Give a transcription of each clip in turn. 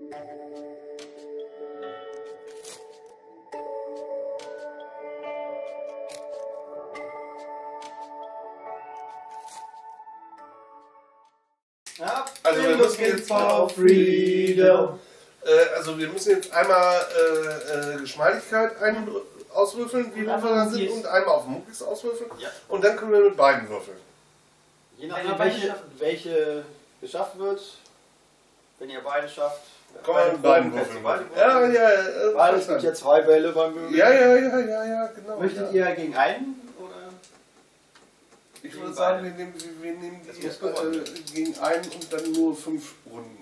Also wir müssen jetzt wir müssen jetzt einmal Geschmeidigkeit auswürfeln, wie wir da sind, und einmal auf Muckis auswürfeln. Ja. Und dann können wir mit beiden würfeln. Je nachdem, welche geschafft wird, wenn ihr beide schafft, kann man mit beiden würfeln. Ja. Weil es gibt ja 2 Bälle beim Würfeln. Ja, genau. Möchtet ihr gegen einen? Oder? Ich würde sagen, wir nehmen die gegen einen und dann nur 5 Runden.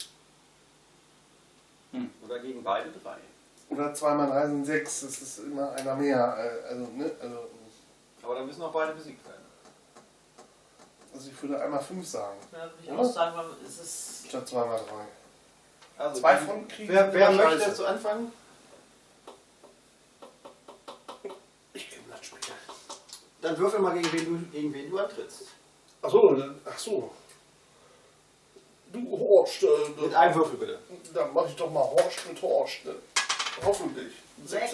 Oder gegen beide 3. Oder 2 mal 3 sind 6, das ist immer einer mehr. Aber dann müssen auch beide besiegt werden. Also ich würde einmal 5 sagen. Ja, würde ich auch sagen, es ist. Statt 2 mal 3. Also 2 von kriegen. Wer möchte zu anfangen? Ich kenne das Spiel. Dann würfel mal gegen wen du antrittst. Ach so. Du Horst. Mit einem Würfel bitte. Dann mach ich doch mal Horst mit Horst. Ne? Hoffentlich. 6.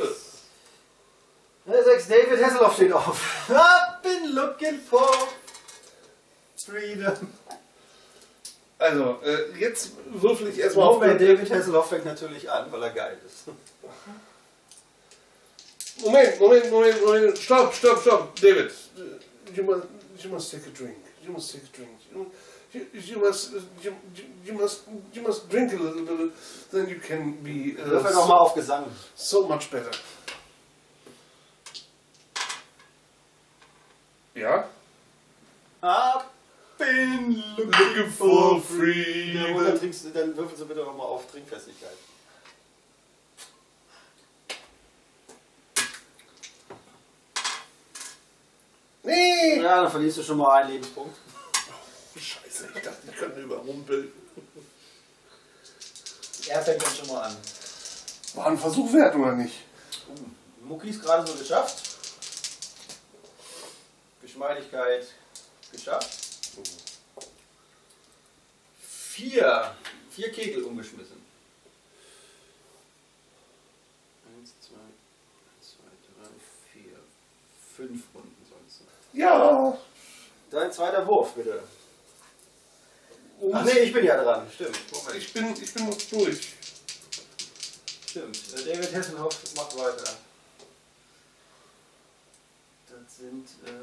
6. David Hasselhoff steht auf. I've been looking for freedom. Also, jetzt würfel ich erstmal auf. David Hasselhoff fängt natürlich an, weil er geil ist. Moment. Stopp. David, you must take a drink. You must drink a little bit, then you can be Würfel nochmal auf Gesang. so much better. Ja? I've been Looking for freedom. Und dann würfelst du bitte nochmal auf Trinkfestigkeit. Nee! Ja, dann verlierst du schon mal einen Lebenspunkt. Scheiße, ich dachte, ich könnte überrumpeln. Er fängt dann schon mal an. War ein Versuch wert, oder nicht? Muckis gerade so geschafft. Geschmeidigkeit geschafft. 4 Kegel umgeschmissen. 1, 2, 3, 4, 5 Runden sonst. Ja! Dein zweiter Wurf, bitte. Ach nee, ich bin ja dran. Stimmt. Moment. Ich bin noch durch. Stimmt. David Hasselhoff macht weiter. Das sind,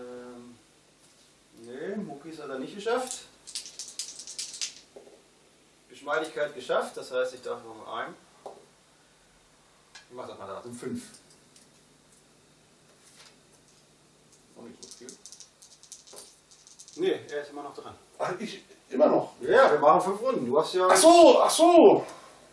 nee, Muckis hat er nicht geschafft. Geschmeidigkeit geschafft, das heißt, ich darf noch ein. Ich mach das mal da, sind 5. Auch nicht so viel. Nee, er ist immer noch dran. Ach, ich immer noch. Ja, wir machen 5 Runden. Du hast ja. Ach so!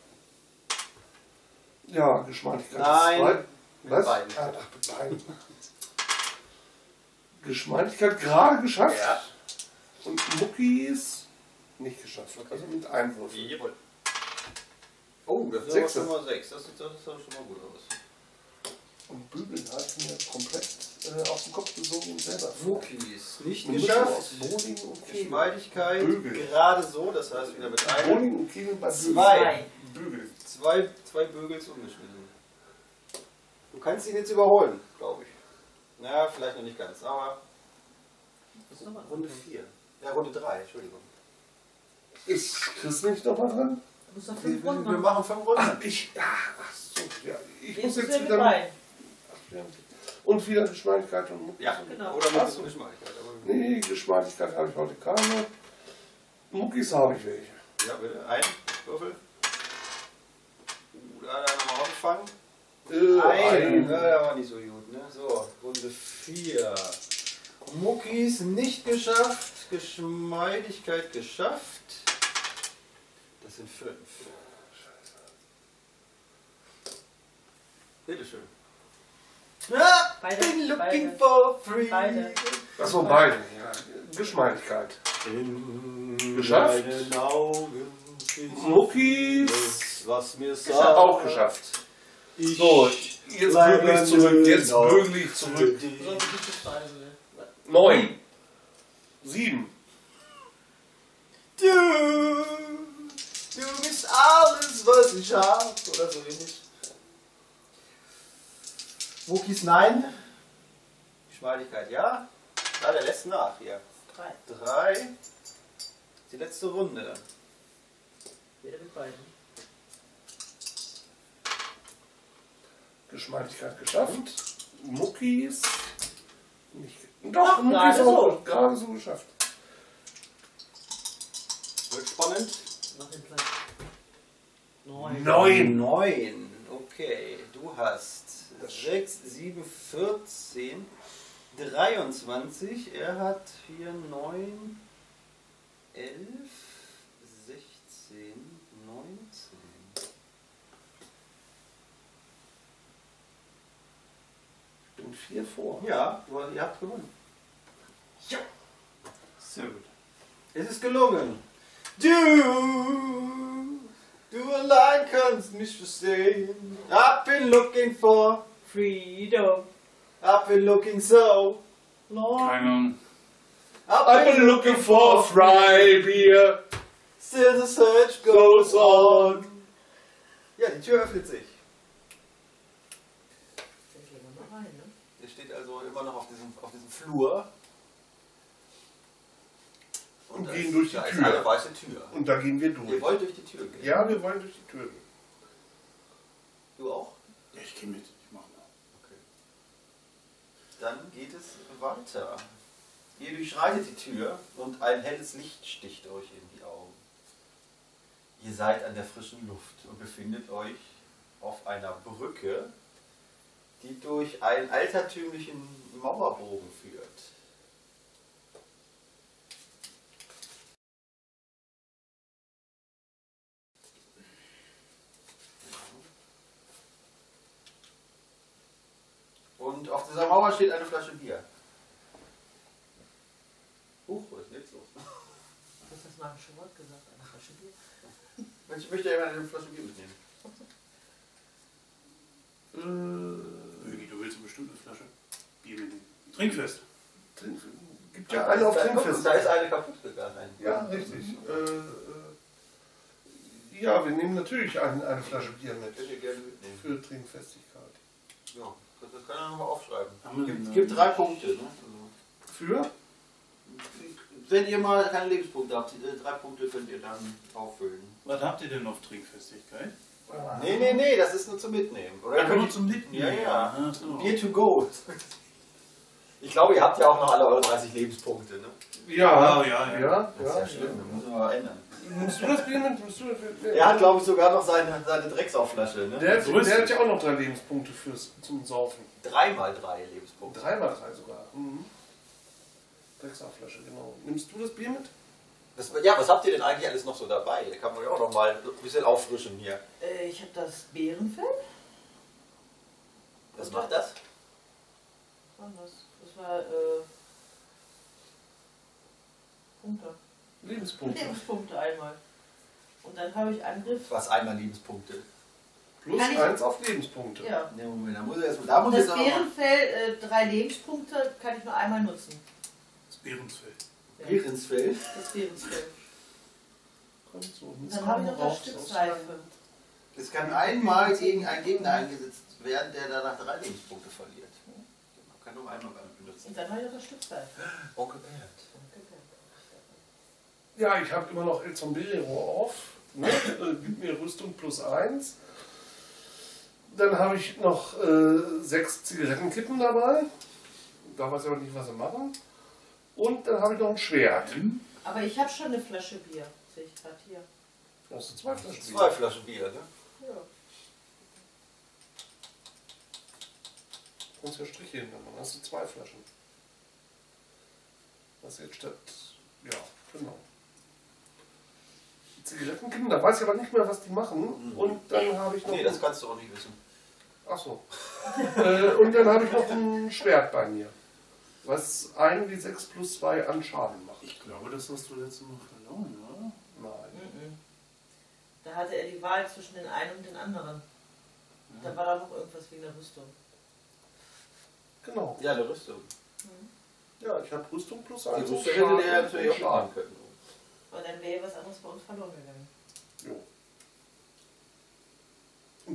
Ja, Geschmeidigkeit. Nein. Was? Beiden. Mit beiden. Geschmeidigkeit gerade geschafft. Ja. Und Muckis nicht geschafft. Also mit einem Wurf. Jawohl. Oh, das ist aber schon mal 6. Das sieht schon mal gut aus. Und Bügeln habe ich mir komplett auf den Kopf gesogen und selber. Muckis nicht Eine geschafft. Bowling und Kegel. Geschmeidigkeit Bügel. gerade so, das heißt wieder mit einem. Bowling und Kegel bei Bügeln. 2. Bügel. 2 Bügels umgeschmissen. Du kannst ihn jetzt überholen, glaube ich. Na, vielleicht noch nicht ganz, aber. Runde 4. Ja, Runde 3, Entschuldigung. Ist Chris nicht noch mal dran? Du musst noch 5 Runden Wir machen. machen 5 Runden. Ach so, ja. Ich muss Jetzt jetzt wieder wieder. rein. Und wieder Geschmeidigkeit und Muckis. Ja, genau. Oder mit so Geschmeidigkeit. Aber Nee, Geschmeidigkeit habe ich heute keine. Muckis habe ich welche. ja, bitte. Ein Würfel. Da hat er nochmal aufgefangen. Ein. Na, der war nicht so gut, ne? So, Runde 4. Muckis nicht geschafft. Geschmeidigkeit geschafft. Das sind 5. Bitteschön. Ja, been looking for free. Beide. Achso, beide. Ja. Geschmeidigkeit. Geschafft. Deinen Augen Muckis. was mir Ich habe auch geschafft. So, jetzt bügel ich zurück. Jetzt bügel ich zurück. 9. 7. Du bist alles, was plötzlich scharf oder so ähnlich. Muckis nein. Geschmeidigkeit ja. Ah, der lässt nach hier. 3. Die letzte Runde. Jeder mit beiden. Geschmeidigkeit geschafft. Muckis. Nicht. Doch, Muckis gerade auch so. gerade so geschafft. Wird spannend. Noch den Platz. 9. 9. Okay, du hast 6, 7, 14, 23. Er hat hier 9, 11, 16, 19. Ich bin 4 vor. Ja, ihr habt gewonnen. Ja. Sehr gut. Es ist gelungen. Du allein kannst mich verstehen. I've been looking for Freedom. I've been looking so Long. Keine Ahnung. I've been looking for Freibier. Still the search goes on. Ja, die Tür öffnet sich. Dann gehen wir mal rein, ne? Ihr steht also immer noch auf diesem Flur. Und da gehen ist- durch die da ist Tür. eine weiße Tür. Und da gehen wir Ihr durch. wollt durch die Tür gehen. Ja, wir wollen durch die Tür gehen. Du auch? Ja, ich gehe mit. Ich mache mal. Okay. Dann geht es weiter. Ihr durchschreitet die Tür und ein helles Licht sticht euch in die Augen. Ihr seid an der frischen Luft und befindet euch auf einer Brücke, die durch einen altertümlichen Mauerbogen führt. Und auf dieser Mauer steht eine Flasche Bier. Huch, was ist jetzt los? Du hast das magische Wort gesagt, eine Flasche Bier. Ich möchte ja eine Flasche Bier mitnehmen. Ögi, du willst bestimmt eine Flasche Bier mitnehmen. Trinkfest. Gibt ja eine auf Trinkfest. Da ist eine kaputt gegangen. Ja, richtig. Ja, wir nehmen natürlich eine Flasche Bier mit. Könnt ihr gerne mitnehmen. Für Trinkfestigkeit. Ja, das kann er nochmal aufschreiben. Haben wir Es gibt 3 Punkte. Ne? Für? Wenn ihr mal keine Lebenspunkte habt, 3 Punkte könnt ihr dann auffüllen. Was habt ihr denn auf Trinkfestigkeit? Nee, das ist nur zum Mitnehmen. Oder Einfach könnt nur ihr- zum Mitnehmen? Ja, ja. Ach so. Bier to go. Ich glaube, ihr habt ja auch noch alle eure 30 Lebenspunkte. Ne? Ja, ja. Das ist ja schlimm, das müssen wir mal ändern. Nimmst du das Bier mit? Er hat, glaube ich, sogar noch seine Drecksaufflasche. Ne? Der So ist hat es. ja auch noch 3 Lebenspunkte zum Saufen. 3 mal 3 Lebenspunkte. 3 mal 3 sogar. Mhm. Drecksaufflasche, genau. Nimmst du das Bier mit? Was habt ihr denn eigentlich alles noch so dabei? Da kann man ja auch noch mal ein bisschen auffrischen hier. Ich habe das Bärenfell. Was macht das? Was war das? Das war Punkte. Lebenspunkte. Lebenspunkte einmal. Und dann habe ich Angriff. Was einmal Lebenspunkte. Plus Kann ich- 1 auf Lebenspunkte. Ja. Ne, Moment, da muss ich jetzt mal. Das Bärenfell, 3 Lebenspunkte kann ich nur einmal nutzen. Das Bärensfeld. Ja. Bärensfell. Das Bärenfell. Kommt so. Und dann habe ich noch das Stück Seife. Es kann einmal gegen einen Gegner eingesetzt werden, der danach 3 Lebenspunkte verliert. Man kann nur einmal benutzen. Und dann habe ich noch das Stück Seife. Onkel Bert. Ja, ich habe immer noch El Sombrero auf. Ne? Gib mir Rüstung plus 1. Dann habe ich noch 6 Zigarettenkippen dabei. Da weiß ich aber nicht, was sie machen. Und dann habe ich noch ein Schwert. Aber ich habe schon eine Flasche Bier. Sehe ich gerade hier. Da hast du 2 Flaschen Bier. 2 Flaschen Bier, ne? Ja. Du kannst ja Striche hinter, dann hast du 2 Flaschen. Was jetzt statt. Ja, genau. Die Zigarettenkippen, da weiß ich aber nicht mehr, was die machen. Und dann habe ich noch. Nee, das kannst du auch nicht wissen. Achso. Und dann habe ich noch ein Schwert bei mir. Was 1W6 plus 2 an Schaden macht. Ich glaube, das hast du letztes Mal verloren, oder? Nein. Da hatte er die Wahl zwischen den einen und den anderen. Da war da noch irgendwas wegen der Rüstung. Genau. Ja, eine Rüstung. Ja, ich habe Rüstung plus Die 1. Rüstung hätte der natürlich auch machen können. Und dann wäre was anderes bei uns verloren gegangen. Jo.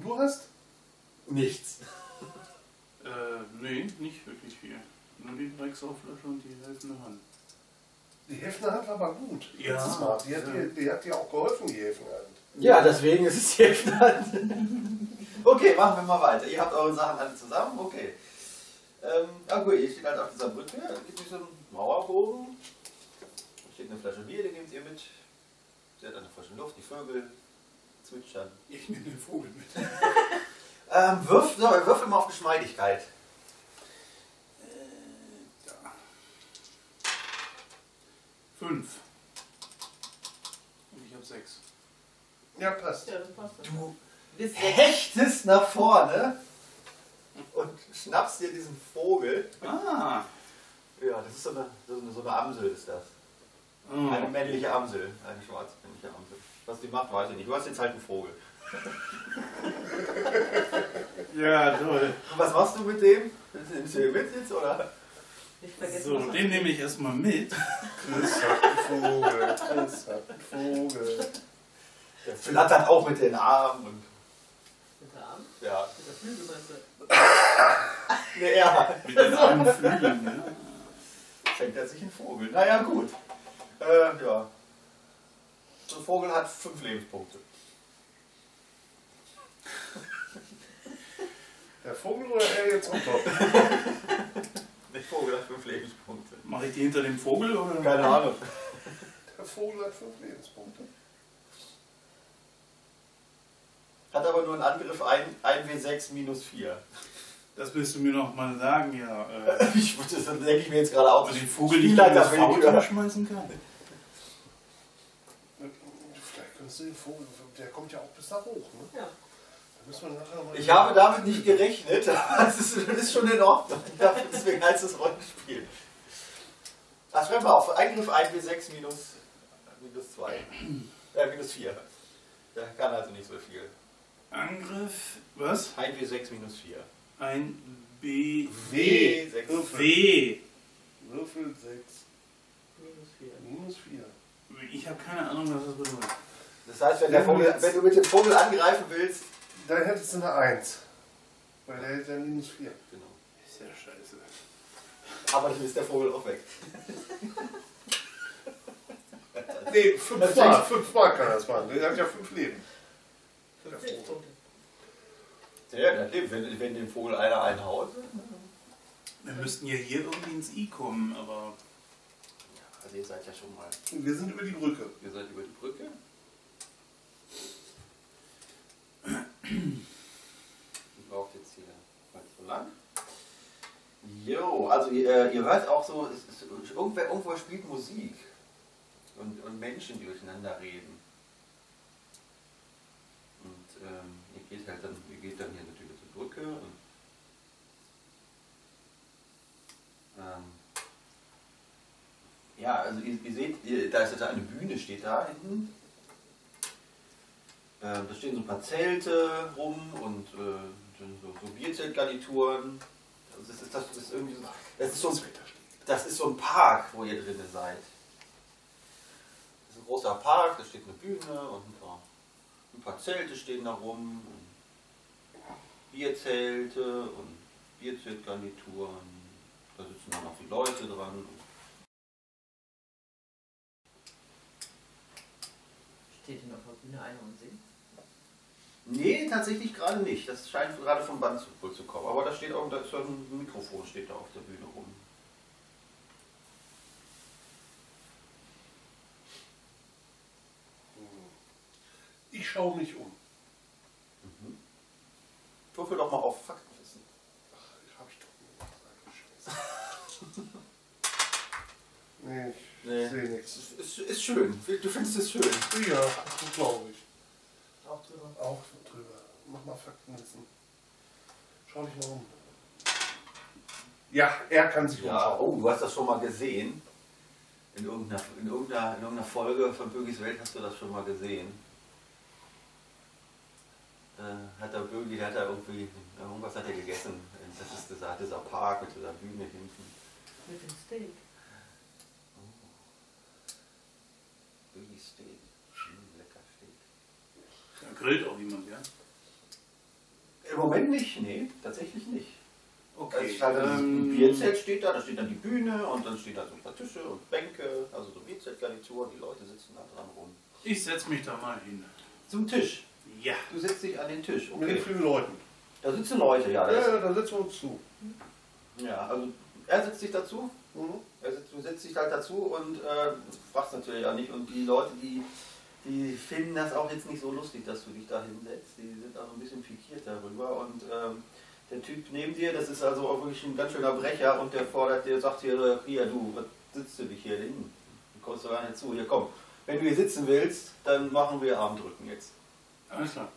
du hast? Nichts. Nee, nicht wirklich viel. Nur die Drecksauflasche und die helfende Hand. Die helfende Hand war aber gut. Ja. Mal. Die hat dir auch geholfen, die helfende Hand. Ja, deswegen ist es die helfende Hand. Okay, machen wir mal weiter. Ihr habt eure Sachen alle zusammen, okay. Ah gut, ihr steht halt auf dieser Brücke, da gibt es so einen Mauerbogen. Da steht eine Flasche Bier, die nehmt ihr mit. Sie hat eine frische Luft, die Vögel zwitschern. Ich nehme den Vogel mit. Würfel mal auf Geschmeidigkeit. Da. 5. Und ich habe 6. Ja, passt. Ja, das passt. Du hechtest nach vorne und schnappst dir diesen Vogel. Ah. Ja, das ist so eine Amsel ist das. Oh. Eine männliche Amsel, eine schwarze männliche Amsel. Was die macht, weiß ich nicht. Du hast jetzt halt einen Vogel. Ja, toll. Und was machst du mit dem? Nimmst du den mit jetzt, oder? Ich vergesse So, den nehme ich erstmal mit. Chris hat einen Vogel. Chris hat einen Vogel. Der flattert auch mit den Armen. Und mit der Arm. ja. Mit der Flügel meinst du? Nee, ja. Mit den Armen Flügeln, ne? Fängt er sich einen Vogel. Naja, gut. Ja. So ein Vogel hat 5 Lebenspunkte. Der Vogel oder er jetzt on top? Der Vogel hat 5 Lebenspunkte. Mache ich die hinter dem Vogel oder? Keine Ahnung. Der Vogel hat 5 Lebenspunkte. Hat aber nur einen Angriff 1W6 minus 4. Das willst du mir noch mal sagen, ja. Das denke ich mir jetzt gerade auch. Ob man den Vogel nicht in das Auto schmeißen kann? Vielleicht kannst du den Vogel, der kommt ja auch bis da hoch, ne? Ja. Da müssen wir nachher noch mal Ich habe damit nicht gerechnet. Das ist schon in Ordnung. Deswegen heißt es Rollenspiel. Ach, schreib mal auf. Eingriff 1W6 minus 2. Minus 4. Der kann also nicht so viel. Angriff, was? 1W6 minus 4. Ein B. W. W. Würfel 6. Minus 4. Minus 4. Ich habe keine Ahnung, was das bedeutet. Das heißt, wenn du mit dem Vogel angreifen willst. Dann hättest du eine 1. Weil der hätte ja minus 4. Genau. Ist ja scheiße. Aber dann ist der Vogel auch weg. Nee, 5 Mal. 5 Mal kann er das machen. Der hat ja 5 Leben. Der Vogel. Lebenspunkte. Ja, das lebt, wenn den Vogel einer einhaut. Wir müssten ja hier irgendwie ins I kommen, aber. Ja, also ihr seid ja schon mal. Wir sind über die Brücke. Ihr seid über die Brücke. Ihr braucht jetzt hier mal so lang. Jo, also ihr hört auch so, irgendwo spielt Musik. Und Menschen, die durcheinander reden. Und ihr geht dann hier natürlich zur Brücke und ja, also ihr seht, da ist eine Bühne, steht da hinten. Da stehen so ein paar Zelte rum und so Bierzeltgarnituren. Also das ist so ein Park, wo ihr drin seid. Das ist ein großer Park, da steht eine Bühne und ein paar Zelte stehen da rum. Und Bierzelte und Bierzeltgarnituren. Da sitzen dann auch die Leute dran. Steht denn auf der Bühne einer und singt? Nee, tatsächlich gerade nicht. Das scheint gerade vom Band zu kommen. Aber da steht auch, da ist ein Mikrofon steht da auf der Bühne rum. Ich schaue mich um. Mhm. Würfel doch mal auf Faktenwissen. Ach, hab ich doch nicht. Nee, ich sehe nichts. Ist schön. Du findest es schön. Ja, glaube ich. Auch drüber. Auch drüber. Mach mal Faktenwissen. Schau dich mal um. Ja, er kann sich Ja, umschauen. oh, du hast das schon mal gesehen. In irgendeiner Folge von Bögis Welt hast du das schon mal gesehen. Hat er irgendwie, irgendwas hat er gegessen. Das ist dieser Park mit dieser Bühne hinten. Mit dem Steak. Bögis Steak. Lecker Steak. Da grillt auch jemand, ja? Im Moment nicht, nee, tatsächlich nicht. Okay. Halt ein Bierzelt steht da steht dann die Bühne und dann steht da so ein paar Tische und Bänke, also so Bierzeltgarnitur, die Leute sitzen da dran rum. Ich setze mich da mal hin. Zum Tisch? Ja. Du setzt dich an den Tisch, okay. Mit den vielen Leuten. Da sitzen Leute, ja. Ja, da setzen wir uns zu. Ja, also er setzt sich dazu, Mhm. du setzt dich halt dazu und fragst natürlich auch nicht. Und die Leute, die finden das auch jetzt nicht so lustig, dass du dich da hinsetzt. Die sind auch ein bisschen pikiert darüber. Und der Typ neben dir, das ist also auch wirklich ein ganz schöner Brecher und der sagt hier, du, was sitzt du dich hier hin? Du kommst doch gar nicht zu. Hier, komm. Wenn du hier sitzen willst, dann machen wir Armdrücken jetzt. Alles klar.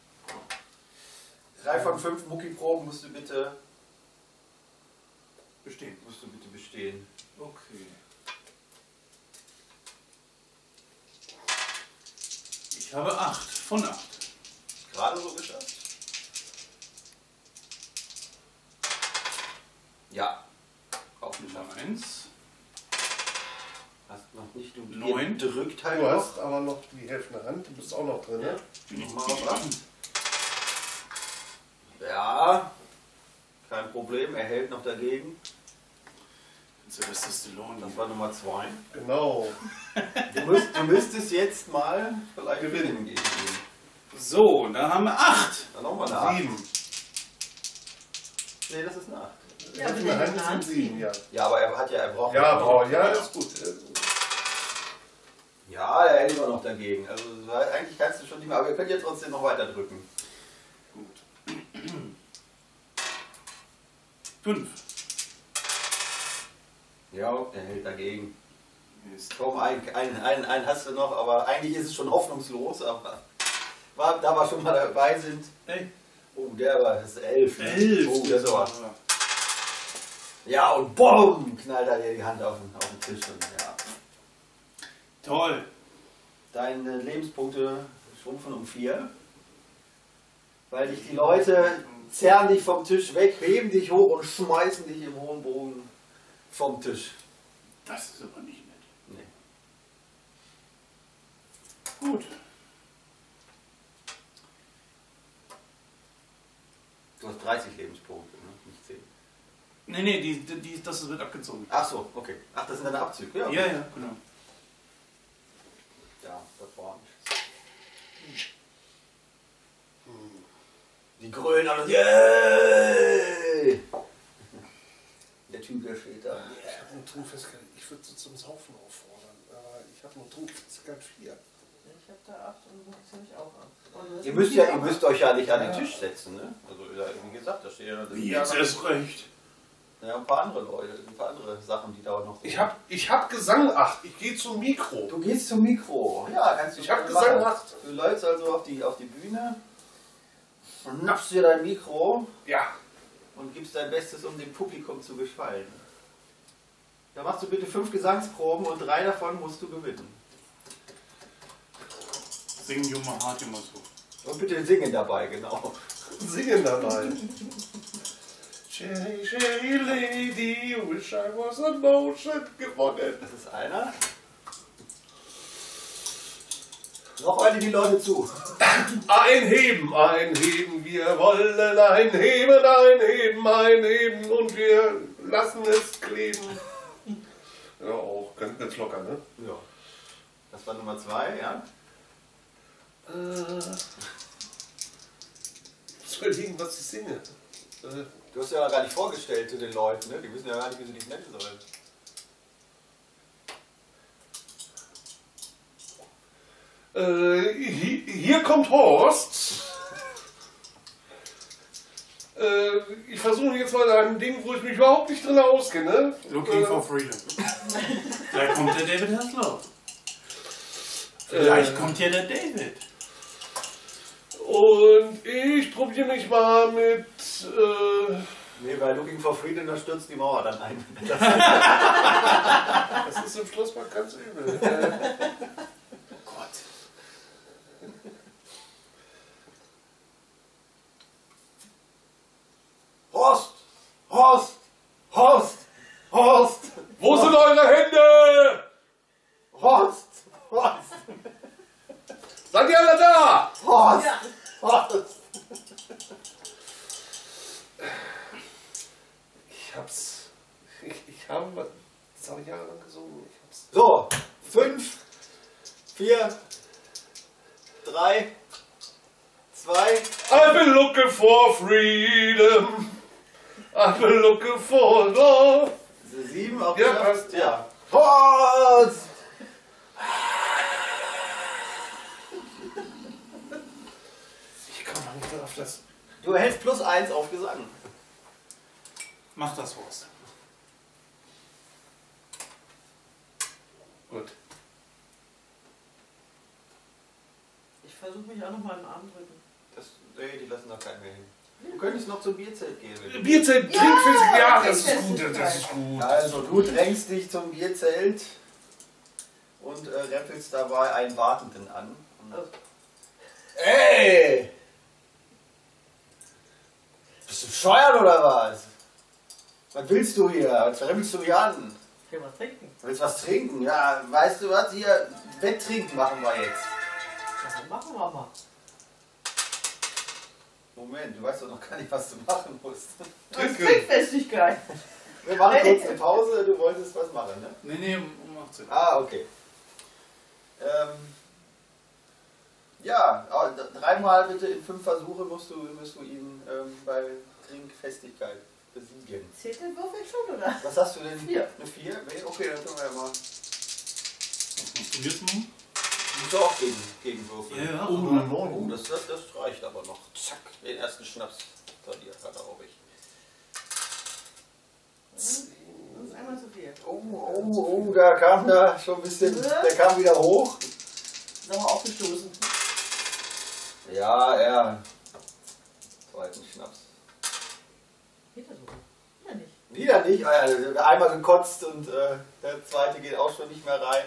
3 von 5 Muckiproben musst du bitte bestehen. Okay. Ich habe 8 von 8. Gerade so geschafft? Ja. Auch geschafft. 1. Hast noch nicht du 9. drückt halt Du noch. hast aber noch die Hälfte in der Hand, du bist auch noch drin, ne? Nochmal auf 8. Ja. Kein Problem, er hält noch dagegen. Sylvester Stallone. Das war Nummer 2. Genau. Du müsstest jetzt mal vielleicht gewinnen gegen ihn. So, und dann haben wir 8. Dann nochmal eine 8. 7. Nee, das ist eine 8. Ja, Hälfte in der Hand sind 7, ja. Ja, aber er braucht Ja, noch. ja, ist gut. Ja, er hält immer noch dagegen. Also eigentlich kannst du schon nicht mehr, aber ihr könnt ja trotzdem noch weiter drücken. Gut. 5. Ja, er hält dagegen. Mist. Komm, einen hast du noch, aber eigentlich ist es schon hoffnungslos, aber da wir schon mal dabei sind. Hey. Oh, der war das 11. 11. Oh, das ist aber. Ja, und BOOM! Knallt er dir die Hand auf den Tisch. Und, ja. Toll. Deine Lebenspunkte schrumpfen um 4. Weil dich die Leute zerren dich vom Tisch weg, heben dich hoch und schmeißen dich im hohen Bogen vom Tisch. Das ist aber nicht nett. Nee. Gut. Du hast 30 Lebenspunkte, ne? Nicht 10. Nee, das wird abgezogen. Ach so, okay. Ach, das sind deine Abzüge. Ja, okay. Ja, genau. Ja, das war nicht. Die grölen alle. Yay! Der Typ, der steht da. Ich habe nur Trinkfestgeld. Ich würde so zum Saufen auffordern. Aber ich habe nur Trinkfestgeld 4. Ich habe da 8 und du hast nämlich auch 8. Ihr müsst euch ja nicht an den Tisch setzen, ne? Also wie gesagt, da steht ja Wie jetzt erst recht. ja, ein paar andere Leute, ein paar andere Sachen, die da auch noch. Ich hab Gesang 8. Ich gehe zum Mikro. Du gehst zum Mikro. Ja, kannst du. Ich hab machen. Gesang 8. Du läufst also auf die Bühne, schnappst dir dein Mikro Ja. und gibst dein Bestes, um dem Publikum zu gefallen. Da machst du bitte 5 Gesangsproben und 3 davon musst du gewinnen. Singen Junge hart immer so. Und bitte singen dabei, genau. Singen dabei. Cherry, cherry lady, wish I was an ocean gewonnen. Das ist einer. Noch eine die Leute zu. Einheben, einheben, wir wollen einheben, einheben, einheben und wir lassen es kleben. Ja, auch ganz locker, ne? Ja. Das war Nummer 2, ja? Ich muss überlegen, was ich singe. Du hast ja gar nicht vorgestellt zu den Leuten, ne? Die wissen ja gar nicht, wie sie dich nennen sollen. Hier kommt Horst. Ich versuche jetzt mal ein Ding, wo ich mich überhaupt nicht drin auskenne. Looking for freedom. Vielleicht kommt der David Hasselhoff. Vielleicht kommt ja der David. Und ich probiere mich mal mit... Nee, bei Looking for Freedom, da stürzt die Mauer dann ein. Das ist im Schlosspark ganz übel. Oh Gott. Horst! Horst! Horst! Horst! Wo sind eure Hände? Horst! Horst! Seid ihr alle da? Horst! Ja. Horst! Kam, das habe ich jahrelang gesungen. So, 5, 4, 3, 2. I've been looking for freedom. I've been looking for love. 7 auch Ja, geschafft? passt. Ja. Oh, Ich komme noch nicht mehr auf das. du erhältst +1 auf Gesang. Mach das, Horst. Gut. Ich versuche mich auch noch mal im Arm drücken. Nee, die lassen doch keinen mehr hin. Du könntest noch zum Bierzelt gehen. wenn du Bierzelt, Ja, Trinkfest, ja, das ist Trinkfest gut, das ist gut. Also du drängst dich zum Bierzelt und rempelst dabei einen Wartenden an. Oh. Ey! Bist du bescheuert oder was? Was willst du hier? Was rempelst du mich an? Ich will was trinken. Willst was trinken? Ja, weißt du was? Hier, Wetttrinken machen wir jetzt. Ja, machen wir mal. Moment, du weißt doch noch gar nicht, was du machen musst. Das ist Trinkfestigkeit. Wir machen kurz eine Pause, du wolltest was machen, ne? Nee, um 18. Ah, okay. Ja, 3-mal bitte in 5 Versuche musst du ihn bei Trinkfestigkeit besiegen. Zählt der Würfel schon, oder? Was hast du denn? 4. Eine 4? Okay, dann können wir ja mal. Was musst du jetzt machen? Du musst auch gegen Würfel. Ja, Oh, aber 9. Das reicht aber noch. Zack, den ersten Schnaps verliert hat er auch ich. Das ist einmal zu viel. Oh, da kam da schon ein bisschen, der kam wieder hoch. Ist aber aufgestoßen. Ja. Zweiten Schnaps. Geht das so? Ja, nicht. Wieder nicht, einmal gekotzt und der zweite geht auch schon nicht mehr rein.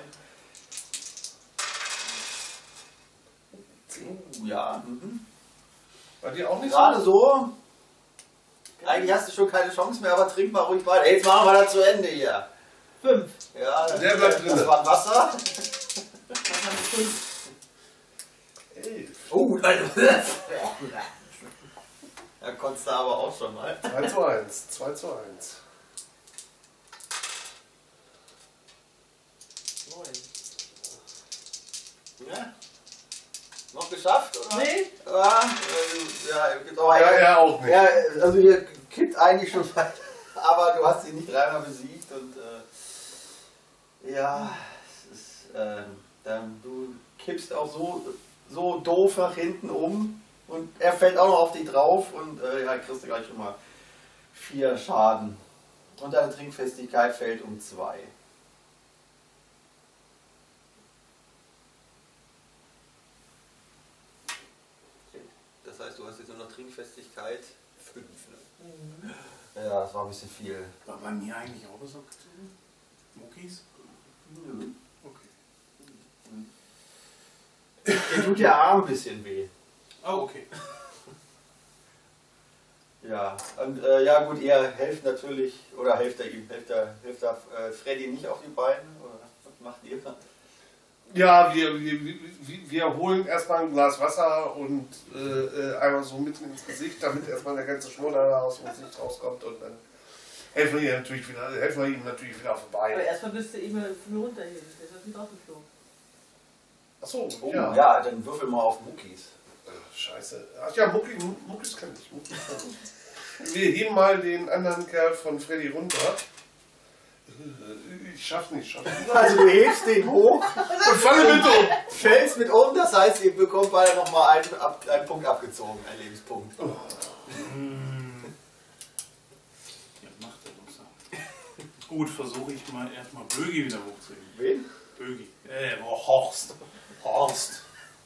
Ja. War die auch nicht Gerade so? so. Eigentlich hast du schon keine Chance mehr, aber trink mal ruhig weiter. Jetzt machen wir das zu Ende hier. 5. Ja, Der bleibt drin. das war Wasser. Was haben wir 5? 11. Oh, da konntest du aber auch schon mal. 2:1. 2:1. 9. Ja? Noch geschafft, oder? Nee. Ja, Er auch nicht. Ja, also ihr kippt eigentlich schon weiter, aber du hast ihn nicht 3-mal besiegt und ja, es ist, du kippst auch so doof nach hinten um und er fällt auch noch auf dich drauf und ja, kriegst du gleich schon mal 4 Schaden. Und deine Trinkfestigkeit fällt um 2. Das heißt, du hast jetzt nur noch Trinkfestigkeit 5. Ne? Ja, das war ein bisschen viel. war bei mir eigentlich auch so Muckis? Nö. Okay. Dir tut der Arm ein bisschen weh. Ah, okay. Ja, und ja gut, ihr helft natürlich, oder helft er ihm, hilft er Freddy nicht auf die Beine, oder was macht ihr? Ja, wir holen erstmal ein Glas Wasser und einmal so mitten ins Gesicht, damit erstmal der ganze Schnurr da aus dem Gesicht rauskommt und dann helfen wir ihm natürlich wieder auf die Aber Beine. erstmal bist du immer runterheben. Der ist nicht rausgeflogen. Achso, Oh, ja. ja, dann würfel mal auf Muckis. Scheiße. Ach ja, Muckis kann ich. Wir heben mal den anderen Kerl von Freddy runter. Ich schaff's nicht. Also du hebst den hoch Und falle mit um. fällst mit um, das heißt, ihr bekommt beide nochmal einen Punkt abgezogen, einen Lebenspunkt. Oh. Ja, macht er doch so. Gut, versuche ich mal erstmal Bögi wieder hochzuheben. Wen? Bögi. Horst. Horst.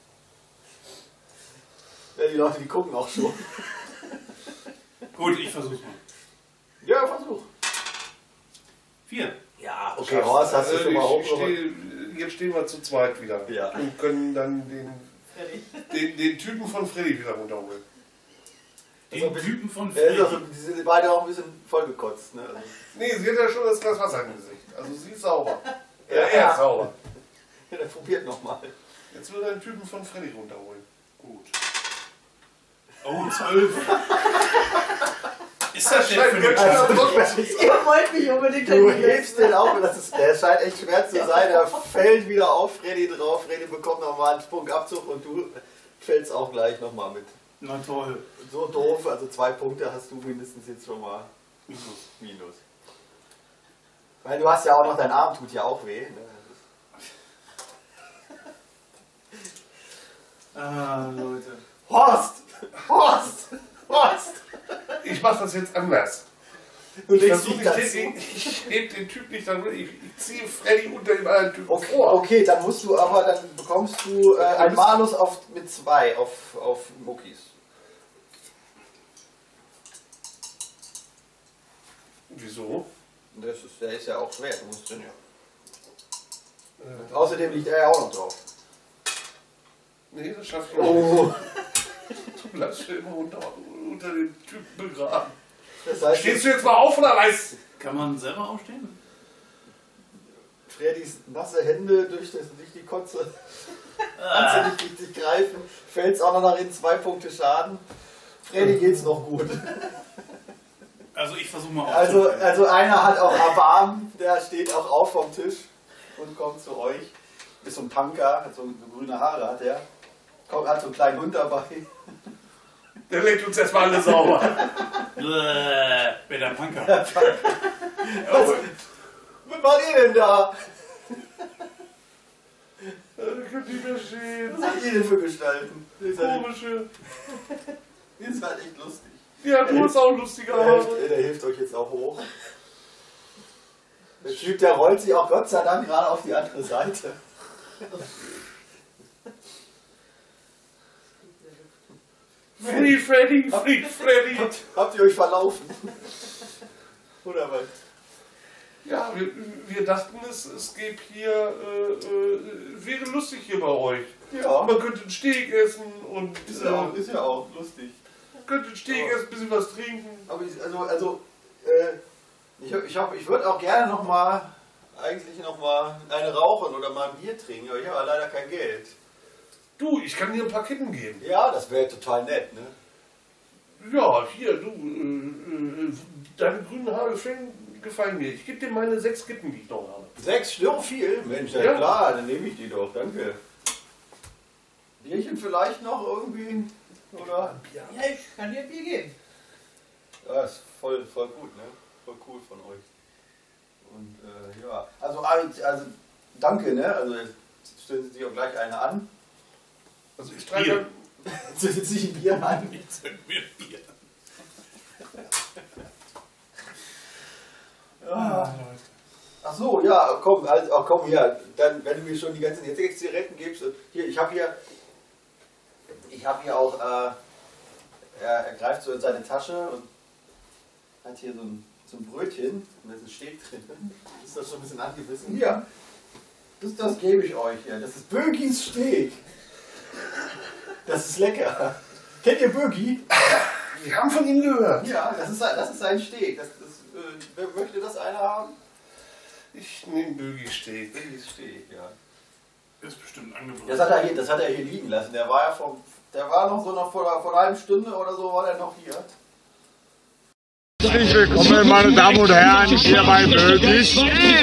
Ja, die Leute, die gucken auch schon. Gut, ich versuch's mal. Ja, versuch. 4. Ja, okay, Horst hast du schon mal hoch. Jetzt stehen wir zu zweit wieder. Ja. Und können dann den Typen von Freddy wieder runterholen. Den Typen von Der ist Freddy. auch, die sind beide auch ein bisschen vollgekotzt. Ne? Nee, sie hat ja schon das Glas Wasser im Gesicht. Also sie ist sauber. Ja. Er ist sauber. Ja, dann probiert nochmal. Jetzt will er den Typen von Freddy runterholen. Gut. Oh, 12. Ist das denn für eine also, Ihr wollt mich unbedingt Du hebst den auf, der scheint echt schwer zu sein. Er fällt wieder auf Freddy drauf. Freddy bekommt nochmal einen Punktabzug und du fällst auch gleich nochmal mit. Na toll. So doof, also 2 Punkte hast du mindestens jetzt schon mal. Minus. Weil du hast ja auch noch, dein Arm tut ja auch weh. Ne? Ah, Leute. Horst! Horst! Horst! Ich mach das jetzt anders. Und Ich heb den Typ nicht dann, ich ziehe Freddy unter dem anderen Typen vor. Okay, dann musst du aber, dann bekommst du ein Malus mit 2 auf Muckis. Wieso? Der ist ja auch schwer, du musst drin, ja. Außerdem liegt er ja auch noch drauf. Nee, das schafft ich nicht. Oh. Du bleibst für immer unter dem Typen begraben. Das heißt, Stehst du jetzt mal auf oder reißt? Kann man selber aufstehen? Freddys nasse Hände durch die Kotze. Kannst du nicht richtig greifen. Fällst auch noch in 2 Punkte Schaden. Freddy geht's noch gut. Also ich versuche mal Also einer hat auch Erbarmen, der steht auch auf vom Tisch und kommt zu euch. Ist so ein Punker, hat so grüne Haare hat er. Hat so einen kleinen Hund dabei. Der legt uns erstmal alle sauber. Wer der Punker? Was macht ihr denn da? Ich kann nicht mehr stehen. Was seid ihr denn für Gestalten? Komische. Das ist halt echt lustig. Ja, du hast auch lustige Haare. Der hilft euch jetzt auch hoch. Der Typ, der rollt sich auch Gott sei Dank gerade auf die andere Seite. Free Freddy, Free Freddy. Habt ihr euch verlaufen? Oder was? Ja, wir dachten, es gäbe hier, wäre lustig hier bei euch. Ja. Man könnte einen Steak essen und... Ist ja auch lustig. Könnte einen Steak essen, ein bisschen was trinken. Aber ich würde auch gerne eigentlich noch mal eine rauchen oder mal ein Bier trinken, aber ich habe leider kein Geld. Du, ich kann dir ein paar Kitten geben. Ja, das wäre total nett, ne? Ja, hier, du, deine grünen Haare gefallen mir. Ich gebe dir meine 6 Kitten, die ich noch habe. 6 Stück viel? Mensch, ja klar, dann nehme ich die doch, danke. Bierchen vielleicht noch irgendwie? Oder? Ja, ich kann dir Bier geben. Ja, ist voll gut, ne? Voll cool von euch. Und ja, also danke, ne? Also jetzt stellen Sie sich auch gleich eine an. Also ich trage Zündet sich ein Bier an. Ich zünd mir Bier. Ja. Ach so, ja, komm, komm hier. Dann, wenn du mir schon die ganzen Zigaretten gibst, hier, ich habe hier auch, er greift so in seine Tasche und hat hier so ein Brötchen und da ist ein Steak drin. Ist das schon ein bisschen angebissen? Hier, das gebe ich euch hier. Das ist Bögis Steak. Das ist lecker. Kennt ihr Bögi? Wir haben von ihm gehört. Ja, das ist sein Steak. Möchte das einer haben? Ich nehme Bögi-Steak. Bögis Steak, ja. Ist bestimmt angebracht. Das hat er hier liegen lassen. Der war ja vor einer halben Stunde oder so war der noch hier. Herzlich willkommen, meine Damen und Herren, hier bei Bögis.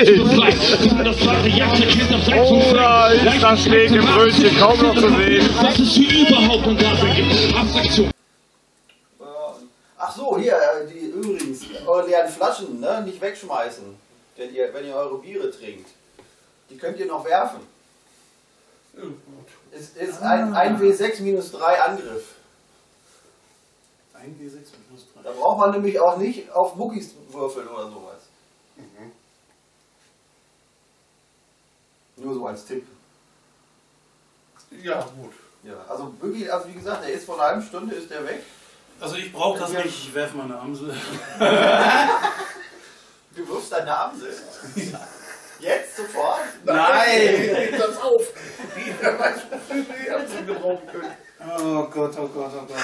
Oh, da ist das Steak im Brötchen kaum noch zu sehen. Was es hier überhaupt und dafür gibt. Abstraktion. Ach so, hier, übrigens, eure leeren Flaschen, ne, nicht wegschmeißen, wenn ihr eure Biere trinkt. Die könnt ihr noch werfen. Es ist ein 1W6 minus 3 Angriff. 1W6 minus 3. Da braucht man nämlich auch nicht auf Muckis würfeln oder sowas. Mhm. Nur so als Tipp. Ja, gut. Ja, also wirklich, wie gesagt, der ist vor einer halben Stunde ist der weg. Also ich brauche das nicht, ich werfe meine Amsel. Du wirfst deine Amsel? Jetzt sofort? Nein! Leg das auf! Wer weiß, wofür wir die Amsel gebrauchen können. Oh Gott, oh Gott, oh Gott.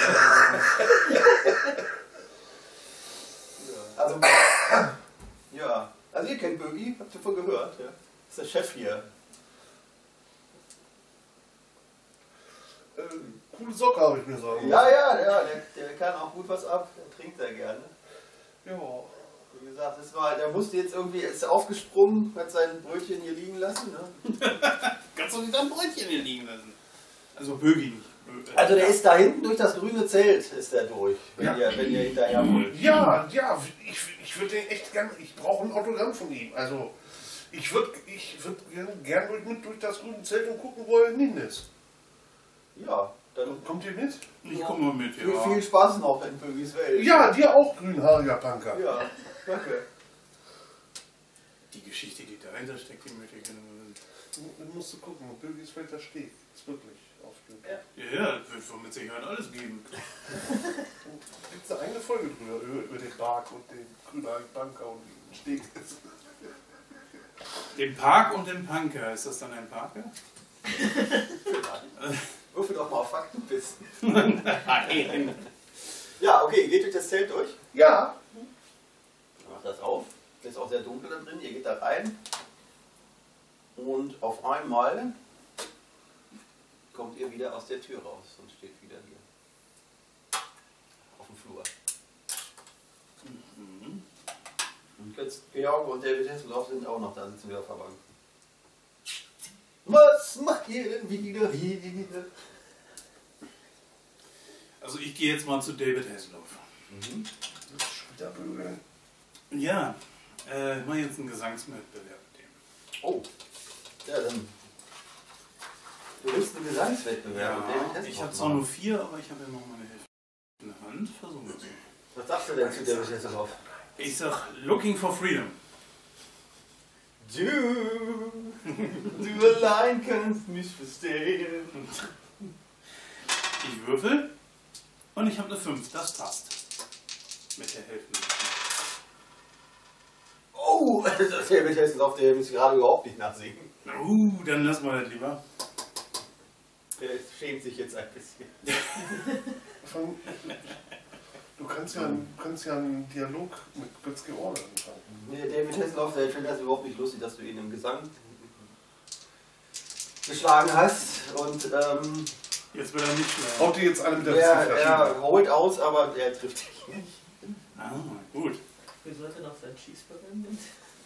Also, ja. Also ihr kennt Bögi, habt ihr von gehört, ja? Das ist der Chef hier. Coole Socke habe ich mir sagen. Ja, der kann auch gut was ab, der trinkt sehr gerne. Ja. Wie gesagt, der musste jetzt irgendwie, ist aufgesprungen, hat sein Brötchen hier liegen lassen. Ne? Kannst du nicht dein Brötchen hier liegen lassen? Also Bögi nicht. Also der ist da hinten durch das grüne Zelt ist der durch, wenn ihr hinterher wollt. Ja, ich würde den echt gerne, ich brauche ein Autogramm von ihm. Also ich würd gern durch das grüne Zelt und gucken, wo er hin ist. Ja, dann kommt ihr mit? Ich komme mal mit, ja. Viel Spaß noch in Bögis Welt. Ja, dir auch, grünhaariger Punker. Ja, danke. Die Geschichte, die dahinter steckt, die möchte ich gerne wissen. Du musst du gucken, wo Bögis Welt da steht. Ist wirklich auf YouTube. Ja, das wird wohl mit Sicherheit alles geben. Da gibt es eine Folge drüber, über den Park und den grünhaarigen Punker und den Steg. Den Park und den Punker, ist das dann ein Parker? Würfel doch mal auf Faktenwissen. Nein. Ja, okay, geht durch das Zelt durch? Ja. Macht das auf. Ist auch sehr dunkel da drin. Ihr geht da rein. Und auf einmal kommt ihr wieder aus der Tür raus und steht wieder hier. Auf dem Flur. Und jetzt Georg und David Hasselhoff sind auch noch da, sitzen wieder auf der Bank. Was macht ihr denn wieder hier? Also ich gehe jetzt mal zu David Hasselhoff. Das ist schon wieder Bögel. Ja, ich mache jetzt einen Gesangswettbewerb mit dem. Oh, ja dann. Du willst einen Gesangswettbewerb mit David Hasselhoff? Ich habe zwar nur 4, aber ich habe ja noch meine Hälfte in der Hand. Versuchen wir es. Was sagst du denn zu David Hasselhoff? Ich sag Looking for Freedom. Du allein kannst mich verstehen. Ich würfel und ich habe eine 5. Das passt. Mit der Hälfte. Oh, das David Hasselhoff, der muss gerade überhaupt nicht nachsingen. Dann lassen wir das lieber. Der schämt sich jetzt ein bisschen. Du kannst ja einen Dialog mit Götz-George anfangen. Nee, David Hasselhoff, der findet das überhaupt nicht lustig, dass du ihn im Gesang geschlagen hast. Und jetzt will er nicht schlagen. Haut dir jetzt alle mit der er holt aus, aber er trifft dich nicht. Ah, gut. Wie sollte noch sein Cheeseburger mit?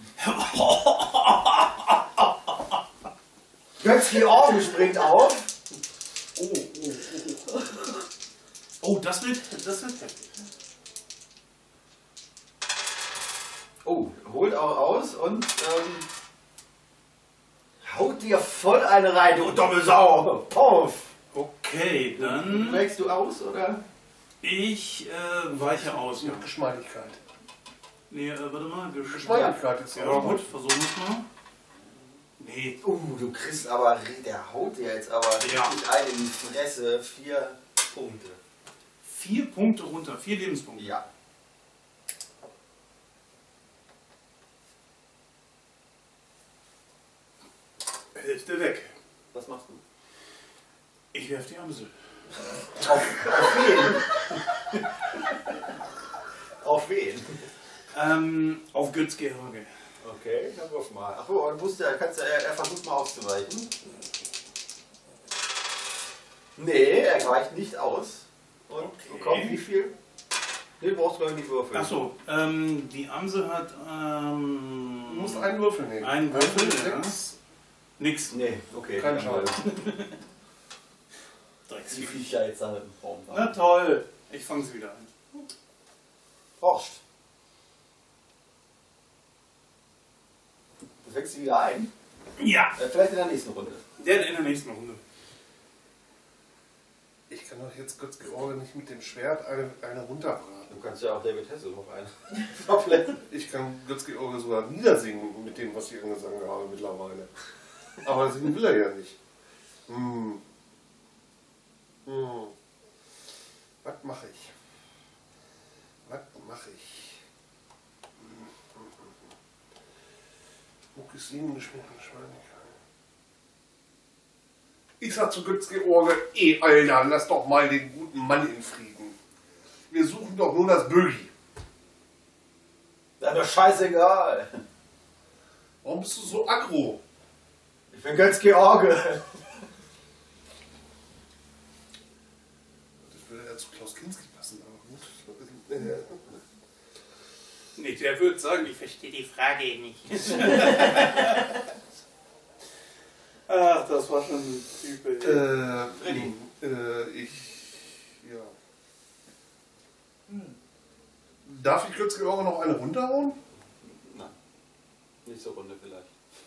Götz-George springt auf. Oh, das wird heftig. Oh, holt auch aus und haut dir voll eine rein, du dumme Sau. Puff. Okay, dann. Wächst du aus, oder? Ich weiche aus. Mit Geschmeidigkeit. Nee, warte mal. Geschmeidigkeit ist ja gut, versuchen wir es mal. Nee. Du kriegst aber, der haut dir jetzt aber richtig einen in die Fresse. 4 Punkte. 4 Punkte runter, 4 Lebenspunkte. Ja. Hälfte weg. Was machst du? Ich werf die Amsel. Auf wen? Auf wen? Auf Götz-George. Okay, dann wirf mal. Achso, er versucht mal auszuweichen. Nee, er weicht nicht aus. Und bekommt wie viel? Nee, du brauchst gar nicht würfeln. Achso, die Amsel hat. Du musst einen Würfel nehmen. Einen Würfel, ja. Nix. Nee, okay. Kein Schaden. Die Viecher jetzt da im Raum waren. Na toll, ich fange sie wieder an. Forscht. Du fängst sie wieder ein? Ja. Vielleicht in der nächsten Runde. In der nächsten Runde. Ich kann doch jetzt Götz-George nicht mit dem Schwert eine runterbraten. Du kannst ja auch David Hasselhoff eine verpfletten. Ich kann Götz-George sogar niedersingen mit dem, was ich angesungen habe mittlerweile. Aber singen will er ja nicht. Was mache ich? Muckis 7 Geschwindigkeit. Ich sag zu Götz-George, Alter, lass doch mal den guten Mann in Frieden. Wir suchen doch nur das Bögi. Das ist mir scheißegal. Warum bist du so aggro? Ich bin Götz-George. Das würde ja zu Klaus Kinski passen, aber gut. Nee, der würde sagen, ich verstehe die Frage nicht. Ach, das war schon ein Typ. Ja. Darf ich Götz-George noch eine runterhauen? Nein. Nächste Runde vielleicht.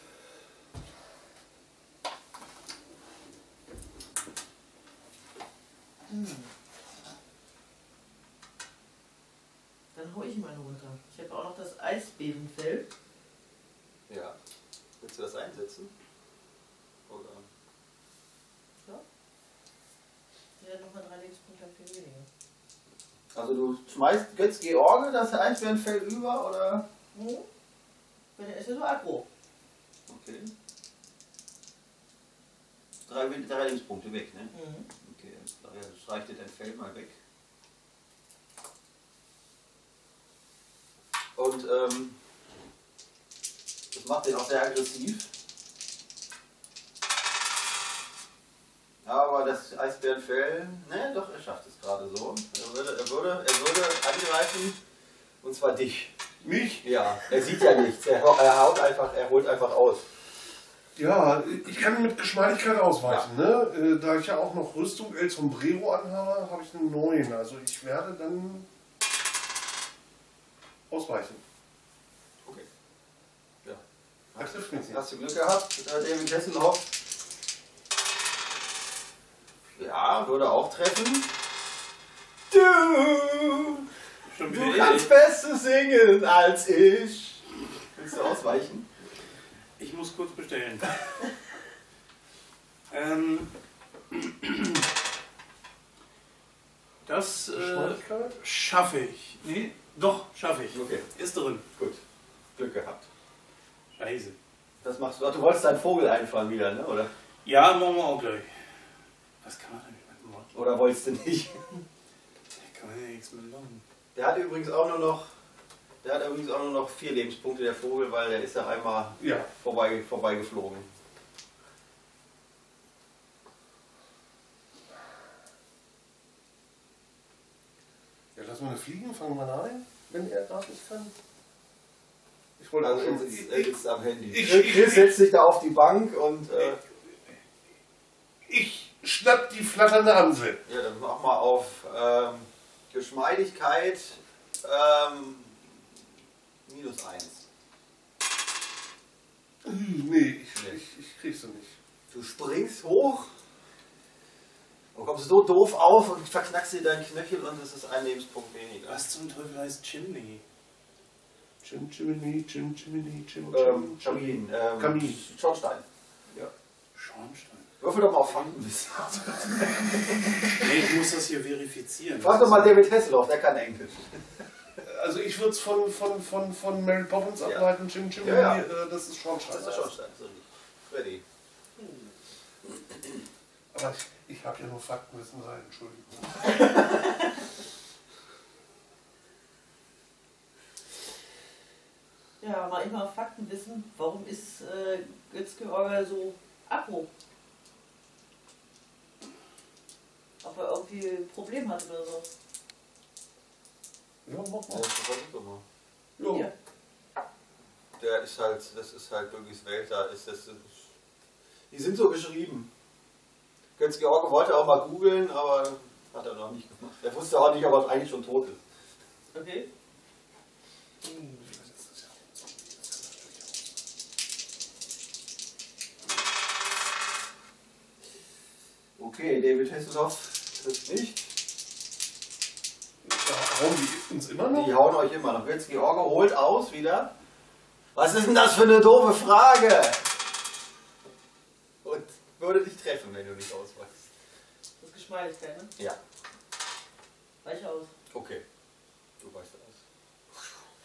Dann hau ich mal eine runter. Ich habe auch noch das Eisbärenfell. Ja. Willst du das einsetzen? Oder? Ja. Der hat nochmal 3 Lebenspunkte für weniger. Also du schmeißt Götz-George das Eisbärenfell über, oder? Mhm. Wenn er ist ja so aggro. Okay. 3 Lebenspunkte weg, ne? Mhm. Okay, daher streicht dir dein Fell mal weg. Und das macht den auch sehr aggressiv. Aber das Eisbärenfell, ne, doch, er schafft es gerade so. Er würde angreifen, und zwar dich. Mich? Ja, er sieht ja nichts, er holt einfach aus. Ja, ich kann mit Geschmeidigkeit ausweichen. Ja. Ne? Da ich ja auch noch Rüstung El Sombrero anhabe, habe ich einen 9. Also ich werde dann ausweichen. Okay. Ja. Hast du Glück gehabt, David Hasselhoff? Ja, würde auch treffen. Du kannst besser singen als ich. Willst du ausweichen? Ich muss kurz bestellen. Das schaffe ich. Nee, doch, schaffe ich. Okay. Ist drin. Gut. Glück gehabt. Scheiße. Das machst du. Du wolltest deinen Vogel einfangen wieder, ne? Oder? Ja, machen wir auch gleich. Was kann man denn mit dem Wort? Oder wolltest du nicht? Da kann man ja nichts mit machen. Der hat übrigens auch nur noch 4 Lebenspunkte, der Vogel, weil der ist ja einmal vorbeigeflogen. Ja, lass mal eine fliegen, fangen wir ein, wenn er gerade nicht kann. Ich wollte Also auch er sitzt am Handy. Chris setzt sich da auf die Bank und... ich schnapp die flatternde Amsel. Ja, dann mach mal auf Geschmeidigkeit -1. Nee, ich krieg's so nicht. Du springst hoch und kommst so doof auf und verknackst dir deinen Knöchel und es ist ein Lebenspunkt weniger. Was zum Teufel heißt Chimney? Chimney. Kamin. Schornstein. Ja. Schornstein. Würfel doch mal auf Faktenwissen. Nee, ich muss das hier verifizieren. Frag doch mal David Hasselhoff, der kann Englisch. Also ich würde es von Mary Poppins ableiten, Chimney, ja. Das ist Schornstein. Das ist Schornstein, so nicht. Freddy. Aber ich habe ja nur Faktenwissen rein, Entschuldigung. Ja, mal immer Faktenwissen. Warum ist Götz-George so aggro? Ob er irgendwie ein Problem hat oder so. Ja, mach mal. Das versuch mal. Ja. Ja. Das ist halt wirklich Welt, die sind so geschrieben. Götz-George wollte auch mal googeln, aber hat er noch nicht gemacht. Er wusste auch nicht, ob er eigentlich schon tot ist. Okay. Okay, David Hasselhoff trifft nicht. Hauen die uns immer noch? Die hauen euch immer noch. Götz-George holt aus wieder. Was ist denn das für eine doofe Frage? Und würde dich treffen, wenn du nicht ausweichst. Das ist Geschmeidigkeit, ne? Ja. Weich aus. Okay. Du weichst aus.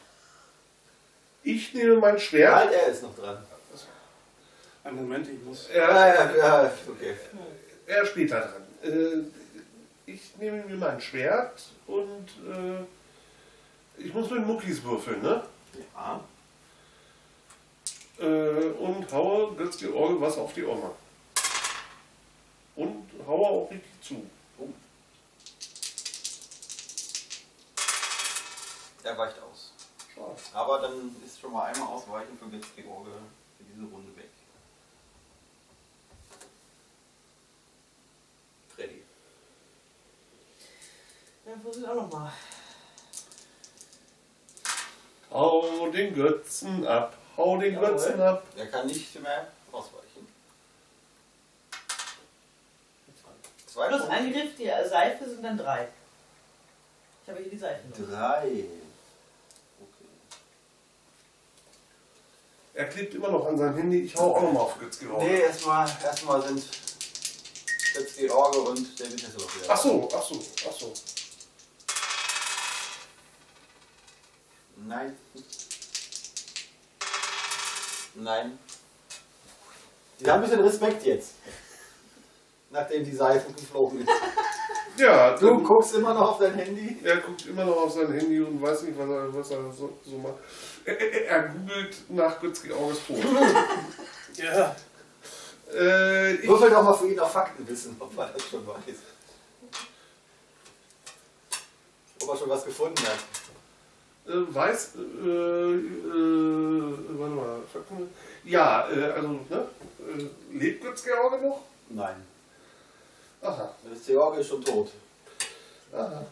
Ich nehme mein Schwert. Halt, er ist noch dran. Einen Moment, ich muss... Ja, okay. Er ist später dran. Ich nehme mir mein Schwert und ich muss mit Muckis würfeln, ne? Ja. Und haue Götz-George was auf die Oma. Und haue auch richtig zu. Oh. Er weicht aus. Aber dann ist schon mal einmal ausweichen für Götz-George für diese Runde weg. Freddy. Dann versuche ich auch nochmal. Hau den Götzen ab. Hau den Götzen ab. Er kann nicht mehr ausweichen. Plus Angriff, die Seife sind dann 3. Ich habe hier die Seife noch. 3. Okay. Er klebt immer noch an seinem Handy. Ich hau auch nochmal auf Götz-George. Nee, erstmal sind Götz-George und David Hasselhoff wieder. Ach so. Nein. Nein. Die haben ein bisschen Respekt jetzt. Nachdem die Seife geflogen ist. Ja, Du guckst immer noch auf dein Handy? Er guckt immer noch auf sein Handy und weiß nicht, was er so macht. Er googelt nach Götz-Georges Tod. Ja. Würfel doch mal für ihn auf Fakten wissen, ob er das schon weiß. Ob er schon was gefunden hat. Warte mal, ja, also, ne? Lebt Götz-George noch? Nein. Aha. Das George ist schon tot. Aha.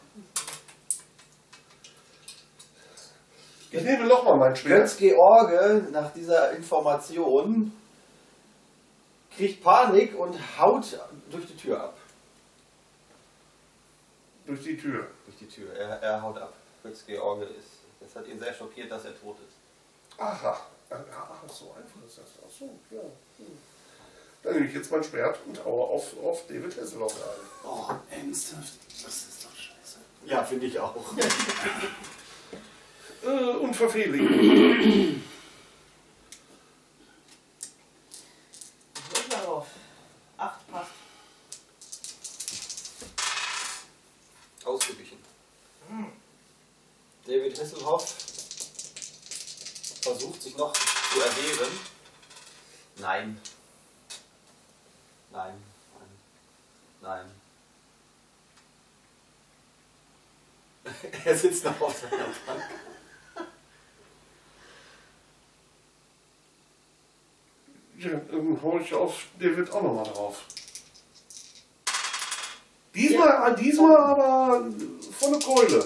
Ich nehme nochmal mein Schwert. Götz-George, nach dieser Information, kriegt Panik und haut durch die Tür ab. Durch die Tür? Durch die Tür. Er haut ab. Götz-George ist. Das hat ihn sehr schockiert, dass er tot ist. Aha. Ach, so einfach ist das. Ach so, ja. Dann nehme ich jetzt mein Schwert und haue auf David Hasselhoff ein. Oh, ernsthaft? Das ist doch scheiße. Ja, finde ich auch. Und verfehle ihn. Ich muss darauf. 8 passt. Ausgewichen. David Hasselhoff versucht sich noch zu erwehren. Nein. Nein. Nein. Nein. Er sitzt noch auf seiner Bank. Ja, dann hau ich auf David auch nochmal drauf. Diesmal aber volle Keule.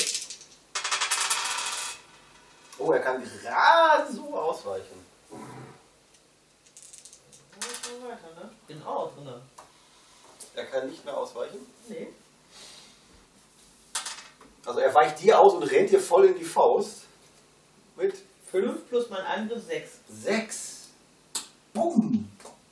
Oh, er kann gerade so ausweichen. Weiter, ne? Bin auch drin. Er kann nicht mehr ausweichen? Nee. Also er weicht dir aus und rennt dir voll in die Faust. Mit 5 plus mein Angriff 6. 6. Boom.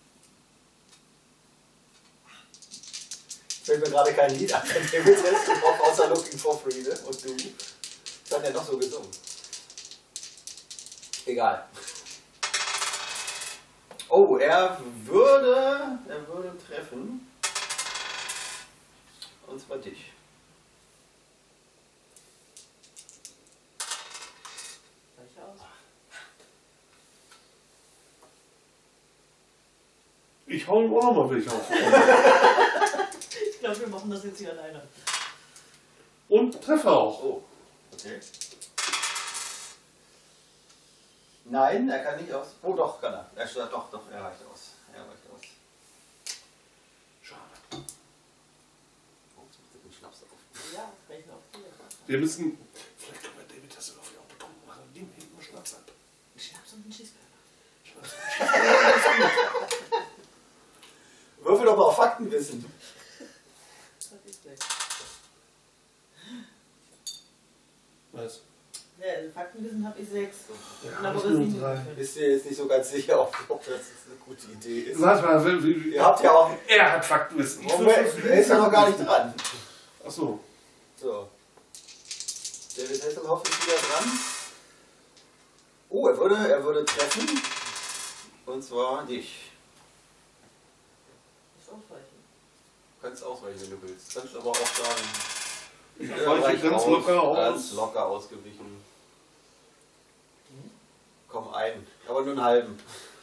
Fällt mir gerade kein Lied an, der wird jetzt drauf, außer Looking for Freedom. Und du? Was hat er noch so gesungen? Egal. Oh, er würde treffen. Und zwar dich. Ich hau ihm auch nochmal welche auf. Ich glaube, wir machen das jetzt hier alleine. Und treffe auch. Oh, okay. Nein, er kann nicht aus. Oh doch, kann er. Er steht doch, er reicht aus. Er reicht aus. Schade. Oh, jetzt macht er den Schnaps auf. Ja, rechne auf dir. Wir müssen. Vielleicht können wir David Hasselhoff ja auch betrunken machen. Dem hinten mal Schnaps ab. Schnaps und ein Cheeseburger. Würfel doch mal auf Faktenwissen. Das ist weg. Was? Ja, also Faktenwissen habe ich 6. Ja, Aber ich das nur ist nicht 3. Bist du jetzt nicht so ganz sicher, ob das eine gute Idee ist? Warte mal, Ihr habt ja auch. er hat Faktenwissen. Moment, er ist ja noch gar nicht dran. Achso. So. David Hasselhoff ist wieder dran. Oh, er würde treffen. Und zwar dich. Ausweichen. Du kannst ausweichen, wenn du willst. Kannst aber auch sagen. Ich weiche ganz locker aus. Ganz locker ausgewichen. Komm ein. Aber nur einen halben.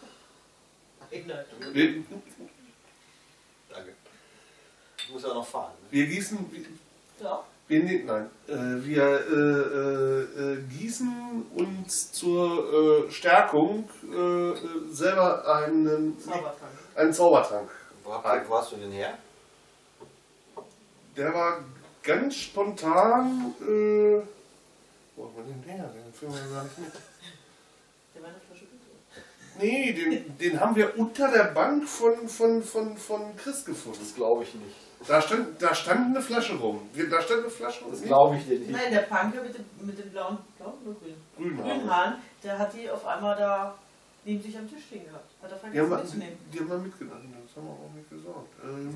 Wir, Danke. Ich muss ja noch fahren. Ne? wir gießen. Ja. Wir gießen uns zur Stärkung selber einen Zaubertrank. Wo hast du den her? Der war ganz spontan. Wo haben wir den her? Den führen wir gar nicht mit. Der war eine Flasche Bier. Nee, den haben wir unter der Bank von Chris gefunden. Das glaube ich nicht. Da stand eine Flasche rum. Da stand eine Flasche rum. Das glaube ich dir nicht. Nein, der Punker mit dem blauen oder grünen Hahn, der hat die auf einmal da neben sich am Tisch stehen gehabt. Hat er vergessen mitzunehmen. Die haben wir mitgenommen, das haben wir auch nicht gesagt.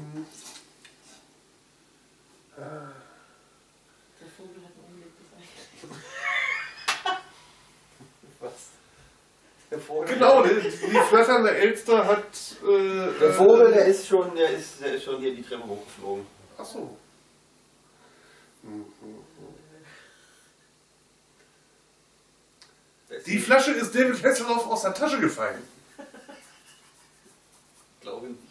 Der Vogel hat ein ungelegtes Ei. Was? Der Vogel. Genau, die flatternde Elster hat. Der Vogel, der ist schon hier die Treppe hochgeflogen. Ach so. Die Flasche ist David Hasselhoff aus der Tasche gefallen. Glaube ich nicht.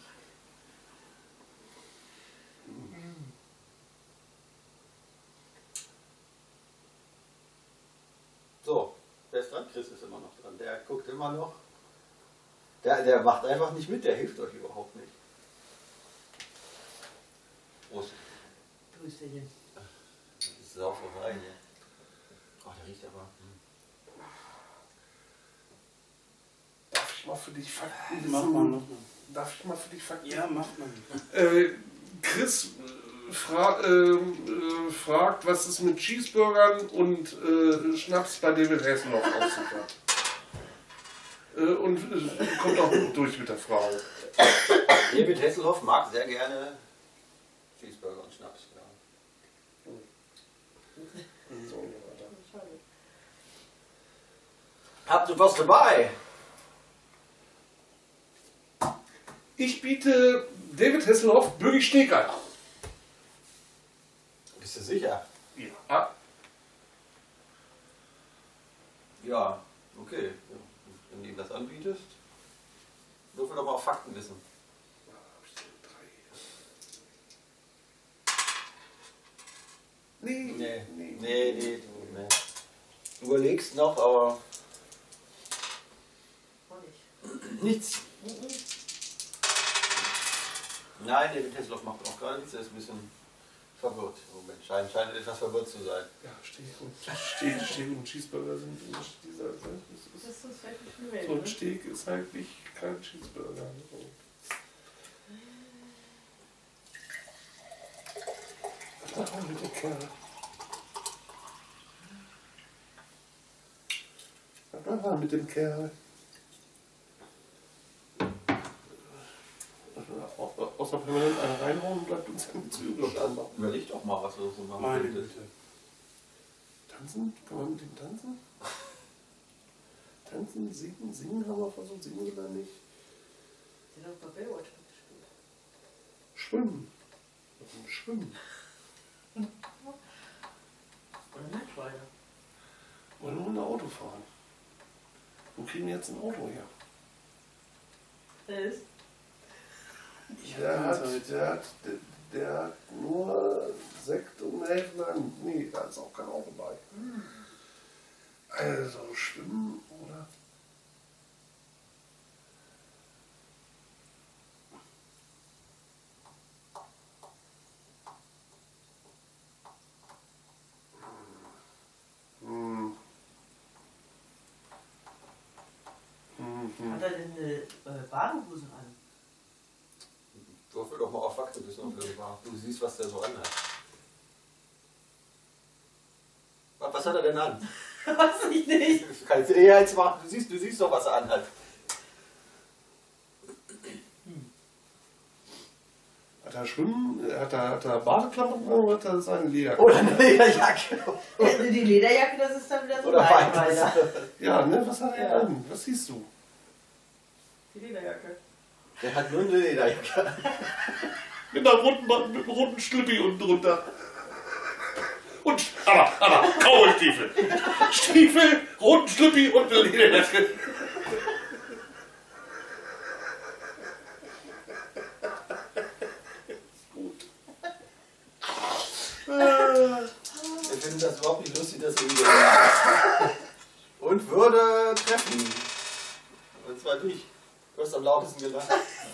So, wer ist dran? Chris ist immer noch dran. Der guckt immer noch. Der macht einfach nicht mit, der hilft euch überhaupt nicht. Prost. Grüßchen. Das ist Sauferei hier. Oh, der riecht aber. Darf ich mal für dich Fakten wissen? Mach mal. Darf ich mal für dich Fakten? Ja, mach mal. Chris fragt, was es mit Cheeseburgern und Schnaps bei David Hasselhoff auf sich hat. Und kommt auch gut durch mit der Frau. David Hasselhoff mag sehr gerne Cheeseburger und Schnaps. Ja. So, Habt ihr was dabei? ich biete David Hasselhoff Bürgi Steg an. Bist du sicher? Ja. Ja, okay. Wenn du ihm das anbietest, würfel doch mal auf Fakten wissen. Nee. Nee. Du überlegst noch, aber nichts. Nein, David Hasselhoff macht auch gar nichts, er ist ein bisschen verwirrt. Moment, scheint etwas verwirrt zu sein. Ja, Steak und Cheeseburger sind dieser. Das ist wirklich schwierig. So ein Steak ist halt nicht kein Cheeseburger. Was machen wir mit dem Kerl? Was machen wir mit dem Kerl? Außer permanent einen reinhauen, bleibt uns ja nichts übrig. Überleg doch mal, was du so machen Meine könntest. Güte. Tanzen? Kann man mit dem tanzen? Tanzen, singen haben wir versucht, singen wir da nicht. Den hat bei Baywatch mitgespielt. Schwimmen. Schwimmen. Oder Knight Rider. Oder nur ein Auto fahren. Wo kriegen wir jetzt ein Auto her? Der ist? Der hat nur Sekt und Helflein. Nee, da ist auch kein Auto bei. Also schwimmen oder? Hat er denn eine Badehose an? Würfel doch mal auf Fakten wissen, ob du siehst, was der so anhat. Was hat er denn an? Weiß ich nicht. Kannst du dir jetzt machen? Du siehst doch, was er anhat. Hat er Schwimmen? Hat er Badeklamotten oder hat er seine Lederjacke? Oder eine Lederjacke. Die Lederjacke, das ist dann wieder so Oder Knight beides. Rider. Ja, ne? Was hat er an? Was siehst du? Die Lederjacke. Der hat nur eine Lederjacke. Mit einem runden Schlippi unten drunter. Und, aber, Cowboy-Stiefel. Stiefel, runden Schlippi und eine Lederjacke. Gut. finden das überhaupt nicht lustig, dass wir wieder und würde treffen. Und zwar dich. Du hast am lautesten gelacht.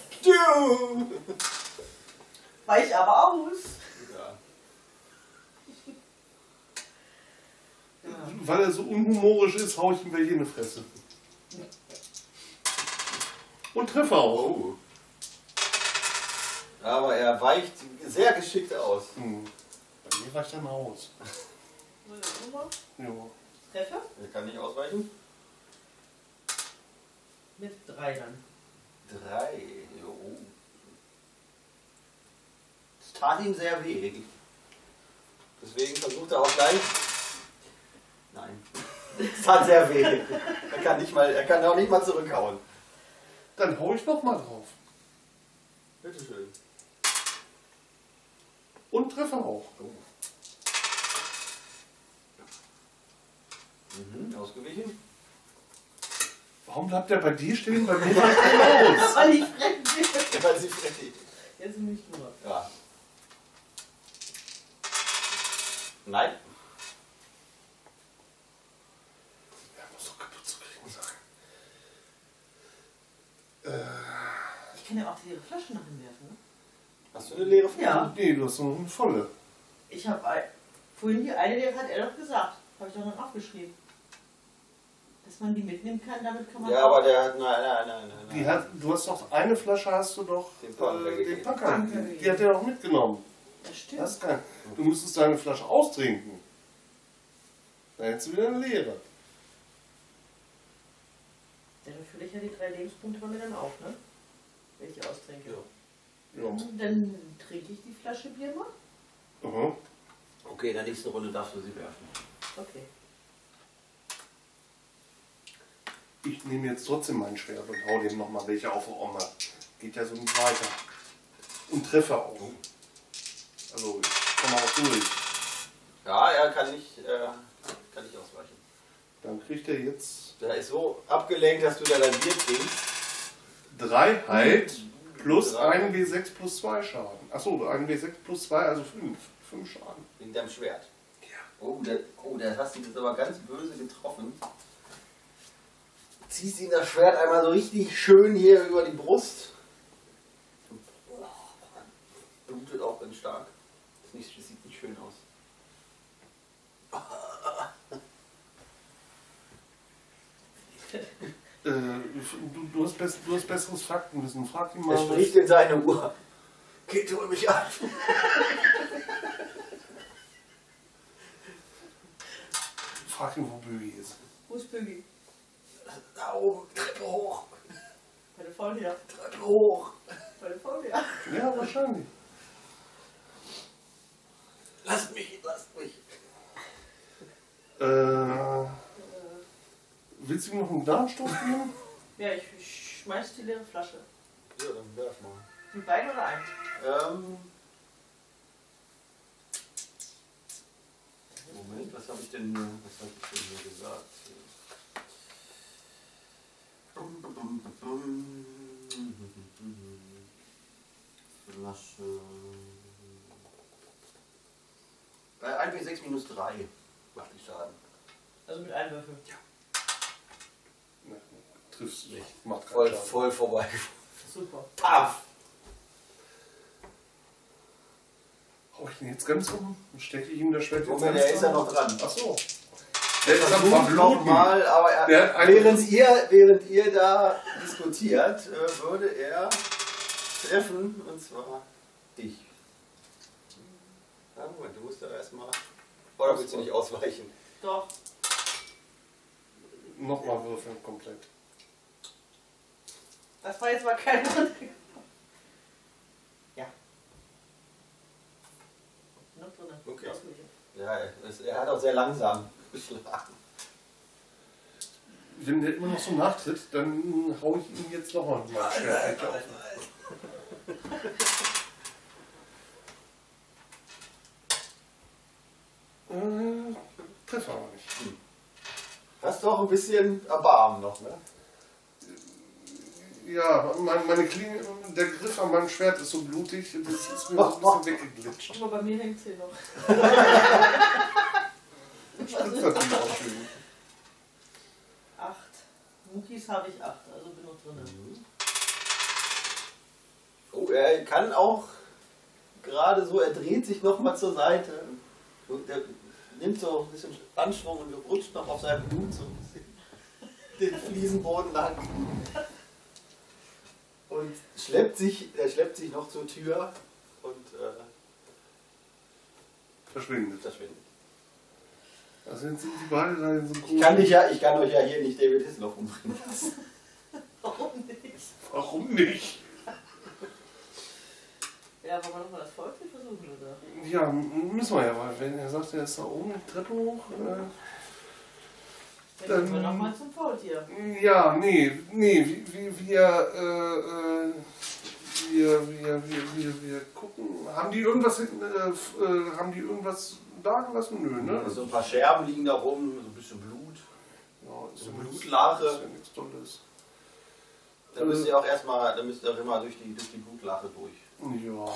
Weich aber aus. Ja. Weil er so unhumorisch ist, hau ich ihm welche in die Fresse. Und treffe auch. Oh. Aber er weicht sehr geschickt aus. Bei mir weicht er mal aus. Ja. Treffer? Er kann nicht ausweichen. Mit 3 dann. 3. Jo. Es tat ihm sehr weh. Deswegen versucht er auch gleich. Nein. Es tat sehr weh. Er kann auch nicht mal zurückhauen. Dann hau ich noch mal drauf. Bitteschön. Und treffe auch. Oh. Ausgewichen. Warum bleibt der bei dir stehen? Bei mir weicht er aus. Weil ich frech bin. Weil sie frech ist. Jetzt bin ich nur. Ja. Nein. Ja, muss doch kaputt zu kriegen sein. Ich kann ja auch die leere Flasche nach ihm werfen, ne? Hast du eine leere Flasche? Ja. Nee, du hast noch eine volle. Ich habe vorhin die eine leere, hat er doch gesagt. Habe ich doch dann aufgeschrieben. Dass man die mitnehmen kann, damit kann man. Ja, aber der hat. Nein. Du hast doch eine Flasche, hast du doch Den Packer gegeben. Packer. Die hat er doch mitgenommen. Das stimmt. Das kann. Du müsstest deine Flasche austrinken. Dann hättest du wieder eine leere. Ja, dann fülle ich ja die 3 Lebenspunkte bei mir dann auf, ne? Wenn ich die austrinke. Ja. Dann trinke ich die Flasche Bier mal. Aha. Okay, in der nächsten Runde darfst du sie werfen. Okay. Ich nehme jetzt trotzdem mein Schwert und hau dem nochmal welche auf die Oma. Geht ja so nicht weiter. Und treffe auch. Also ich komme auch durch. Ja, er kann nicht ausweichen. Dann kriegt er jetzt Der ist so abgelenkt, dass du da dein Bier trinkst. 3 Halt plus 3. 1 W6 plus 2 Schaden. Achso, 1 W6 plus 2, also 5. 5 Schaden. Wegen deinem Schwert. Ja. Oh, der hast du jetzt aber ganz böse getroffen. Ziehst ihm das Schwert einmal so richtig schön hier über die Brust. Blutet auch ganz stark. Das sieht nicht schön aus. Du hast besseres Faktenwissen. Frag ihn mal. Er spricht in seine Uhr. Geht, hol mich ab. Frag ihn, wo Bögi ist. Wo ist Bögi? Da oben, Treppe hoch. Bei der Faultier. Treppe hoch. Bei der Faultier. Ja, wahrscheinlich. Lasst mich. Willst du ihm noch einen Darmstoß geben? Ja, ich schmeiß die leere Flasche. Ja, dann werf mal. Die beiden oder ein? Moment, was habe ich denn hier gesagt? Flasche. 1 W6 minus 3 macht die Schaden. Also mit einem Würfel. Ja. Ne, triffst du nicht. Macht keinen Voll, Schaden. voll vorbei. Super. Paff! Hau ich ihn jetzt ganz um und stecke ich ihm das Schwert jetzt Moment, ganz der ist ja noch dran. Achso. Der ist am Versucht Verbluten. nochmal, aber während ihr da diskutiert, würde er treffen, und zwar dich. Ja, Moment, du musst da erstmal. Oder willst du nicht ausweichen? Doch. Nochmal würfeln komplett. Das war jetzt mal keine andere. Ja. Noch drin. Okay. Ausgewichen. Ja, er hat auch sehr langsam geschlagen. Wenn der immer noch so nachtritt, dann hau ich ihm jetzt nochmal mein Schwert auf. Treffer aber nicht. Hast doch ein bisschen Erbarmen noch, ne? Ja, meine Klinge, der Griff an meinem Schwert ist so blutig, das ist mir so ein bisschen weggeglitscht. Aber bei mir hängt sie noch. Jetzt habe ich 8, also bin noch drin. Oh, er kann auch gerade so, er dreht sich nochmal zur Seite. Der nimmt so ein bisschen Anschwung und rutscht noch auf seinem Blut so ein bisschen den Fliesenboden lang. Und er schleppt sich noch zur Tür und verschwindet. Also jetzt sind die beide da in so einem ich kann euch ja hier nicht David Hasselhoff umbringen lassen. Warum nicht? Warum nicht? Ja, wollen wir nochmal das Volkslied versuchen, oder? Ja, müssen wir ja mal. Wenn er sagt, er ist da oben, die Treppe hoch. Dann gehen wir nochmal zum Faultier. Ja, nee, wir gucken. Haben die irgendwas hinten, haben die irgendwas da gelassen? Nö, ne? So ein paar Scherben liegen da rum, so ein bisschen Blut. Ja, so Blutlache. Das ist ja nichts Tolles. Dann müsst ihr auch erstmal, immer durch die Blutlache durch. Ja.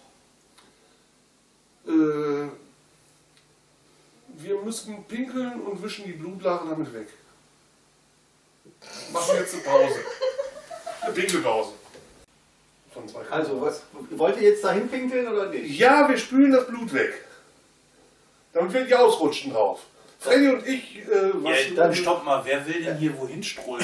Wir müssten pinkeln und wischen die Blutlache damit weg. Machen wir jetzt eine Pause. Eine Pinkelpause. Von 2 Also, wollt ihr jetzt dahin pinkeln oder nicht? Ja, wir spülen das Blut weg. Damit wir nicht ausrutschen drauf. Freddy und ich, dann stopp mal, wer will denn hier wohin strollen?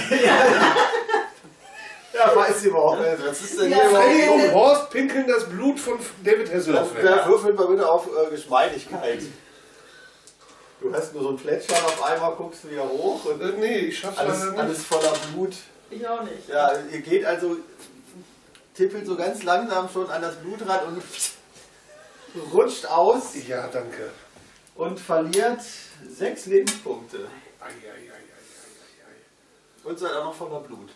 Ja, weiß ich überhaupt nicht. Was ist denn Ja, hier Freddy überhaupt? und Horst pinkeln das Blut von David Hasselhoff weg. Ja, würfelt mal bitte auf Geschmeidigkeit. Du hast nur so ein Plätschern auf einmal, guckst wieder hoch und Nee, ich schaff's leider nicht. alles voller Blut. Ich auch nicht. Ja, ihr geht also, tippelt so ganz langsam schon an das Blut ran und rutscht aus Ja, danke. und verliert 6 Lebenspunkte. Ei. Und seid auch noch voller Blut.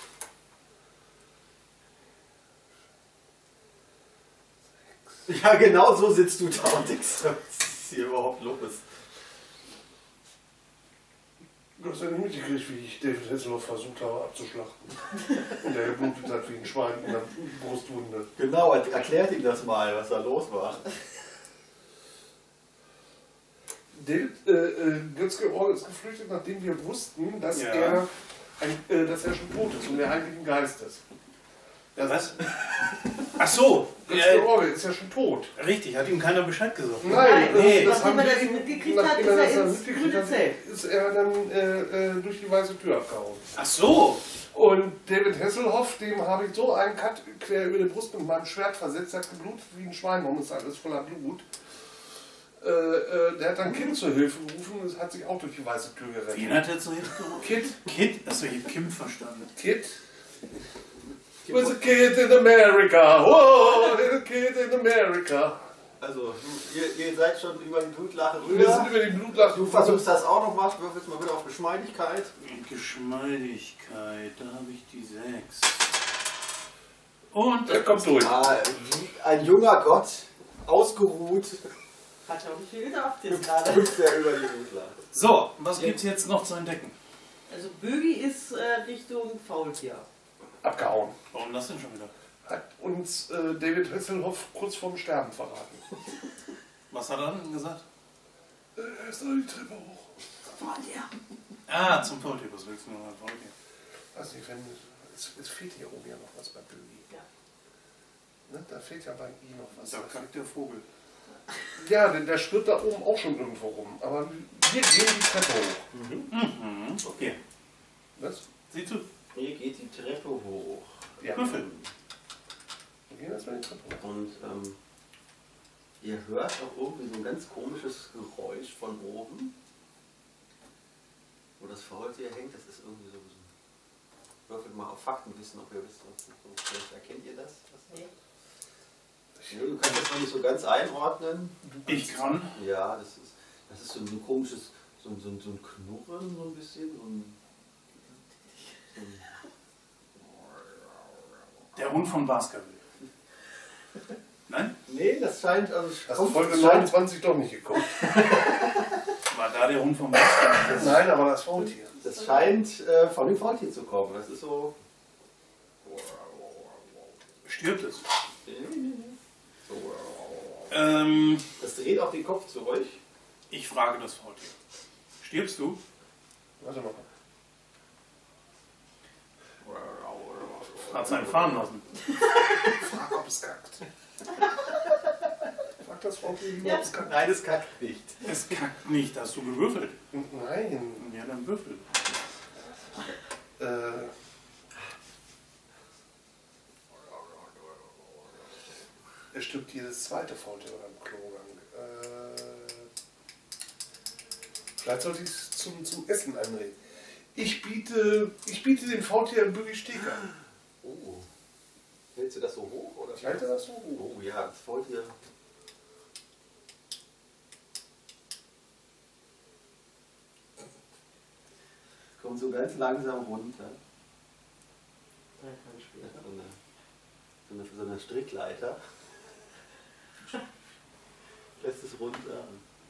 Ja, genau so sitzt du da und denkst, was ist hier überhaupt los? Du hast ja nicht mitgekriegt, wie ich David Hasselhoff versucht habe abzuschlachten. Und der geblutet hat wie ein Schwein in der Brustwunde. Genau, erklärt ihm das mal, was da los war. David Götz-George ist geflüchtet, nachdem wir wussten, dass Ja. er schon tot ist und der Heiligen Geistes. Was? Ach so, Götz-George ist ja schon tot. richtig, hat ihm keiner Bescheid gesagt. Nein, Nee, das nachdem haben er wir das ihm- mitgekriegt hat, nachdem ist er das dann ins mitgekriegt grüne hat, Zelt. ist er dann durch die weiße Tür abgehauen. Ach so, Und David Hasselhoff, dem habe ich so einen Cut quer über die Brust mit meinem Schwert versetzt, der hat geblutet wie ein Schwein, warum ist alles voller Blut. Der hat dann Kind zur Hilfe gerufen und hat sich auch durch die weiße Tür gerettet. wen hat er zu Hilfe gerufen? Kid. Achso, ich hab Kim verstanden. Kid. Was a kid in America. Whoa, a kid in America. Also, ihr seid schon über die Blutlache Wir sind rüber. über die Blutlache. Du versuchst das auch noch mal, würfelst mal wieder auf Geschmeidigkeit. Geschmeidigkeit, da habe ich die 6. Und Der kommt durch. Wie ein junger Gott, ausgeruht, Hat ja auch nicht viel gedacht jetzt gerade. hüpft er über die Blutlache. so, was gibt's jetzt noch zu entdecken? Also Bögi ist Richtung Faultier. Abgehauen. Warum das denn schon wieder? Hat uns David Hasselhoff kurz vorm Sterben verraten. Was hat er dann gesagt? Er ist da die Treppe hoch. Faultier. Ah, zum Faultier, was willst du noch mal Faultier? Weiß nicht, es fehlt hier oben ja noch was bei Bögi. Ja. Ne? Da fehlt ja bei ihm noch was. Da kackt der Vogel. Ja, der schwirrt da oben auch schon irgendwo rum. Aber wir gehen die Treppe hoch. Okay. Was? Sieh zu. Hier geht die Treppe hoch. Ja. Würfel. Wir gehen erstmal die Treppe hoch. Und ihr hört auch irgendwie so ein ganz komisches Geräusch von oben. Wo das Faultier hängt, das ist irgendwie so. Würfelt mal auf Faktenwissen, ob ihr wisst, was das ist. Erkennt ihr das? Nee. Nee, du kannst das noch nicht so ganz einordnen. Ich kann. Ja, das ist so ein komisches, so ein Knurren, so ein bisschen. Der Hund von Baskerville. Nein? Nee, das scheint. Also, Hast du Folge 29 doch nicht geguckt? War da der Hund von Baskerville? Nein, aber das Faultier. Das scheint von dem Faultier zu kommen. Das ist so. Stirbt es? Das dreht auch den Kopf zu euch. Ich frage das Faultier. Stirbst du? Warte mal. Hat es einen fahren lassen. Frag, ob es kackt. Frag das Faultier, ob es kackt. Nein, es kackt nicht. Es kackt nicht. Hast du gewürfelt? Nein. Ja, dann würfel. Er stirbt jedes zweite Faultier beim Klogang. Vielleicht sollte ich es zum Essen anreden. Ich biete dem Faultier ein Bürgi Steak an. Oh. Hältst du das so hoch? Oder? Ich halte das so hoch. Oh ja, das Faultier. Kommt so ganz langsam runter. So eine Strickleiter. Lässt es runter.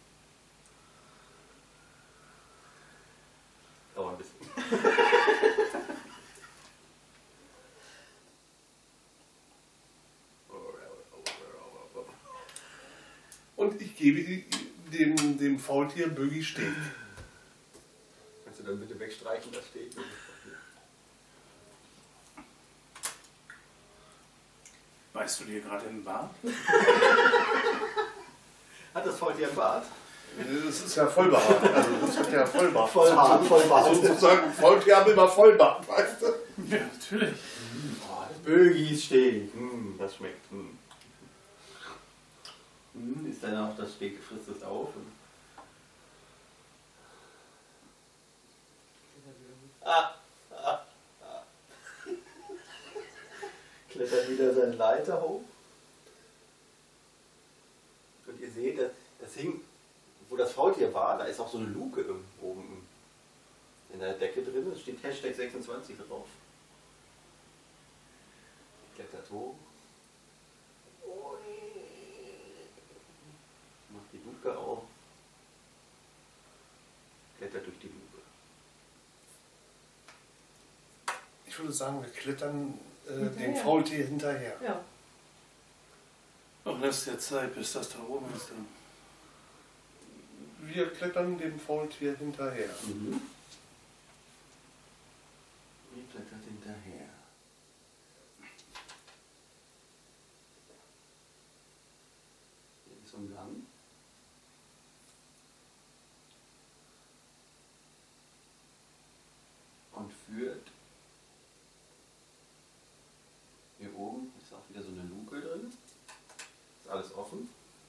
Aber ein bisschen. Und ich gebe dem Faultier Bürgi Steak. Kannst du dann bitte wegstreichen, das steht? Weißt du dir gerade in den Bart? Hat das Faultier ein Bart? Das ist ja Vollbart. Also das hat ja Vollbart. Vollbart. Sozusagen Faultier haben immer Vollbart, weißt du? Ja, natürlich. Oh, Bögis Steak. Das schmeckt. Ist dann auch das Steak, frisst es auf? Klettert wieder seine Leiter hoch. Und ihr seht, das hing, wo das Faultier war, da ist auch so eine Luke oben in der Decke drin. Es steht Hashtag 26 drauf. Klettert hoch. Macht die Luke auf. Klettert durch die Luke. Ich würde sagen, wir klettern dem Faultier hinterher. Ja. Doch lässt dir Zeit, bis das da oben ist. Dann. Wir klettern dem Faultier hinterher. Ihr klettert hinterher. Hier ist so ein Gang. Und führt. Hier oben ist auch wieder so eine Luke drin. Ist alles offen.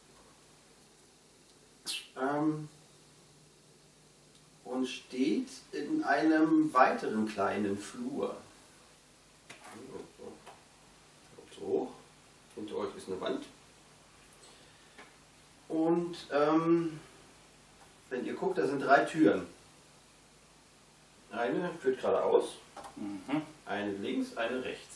Und steht in einem weiteren kleinen Flur. Kommt so hoch. Hinter euch ist eine Wand. Und wenn ihr guckt, da sind 3 Türen. Eine führt geradeaus, eine links, eine rechts.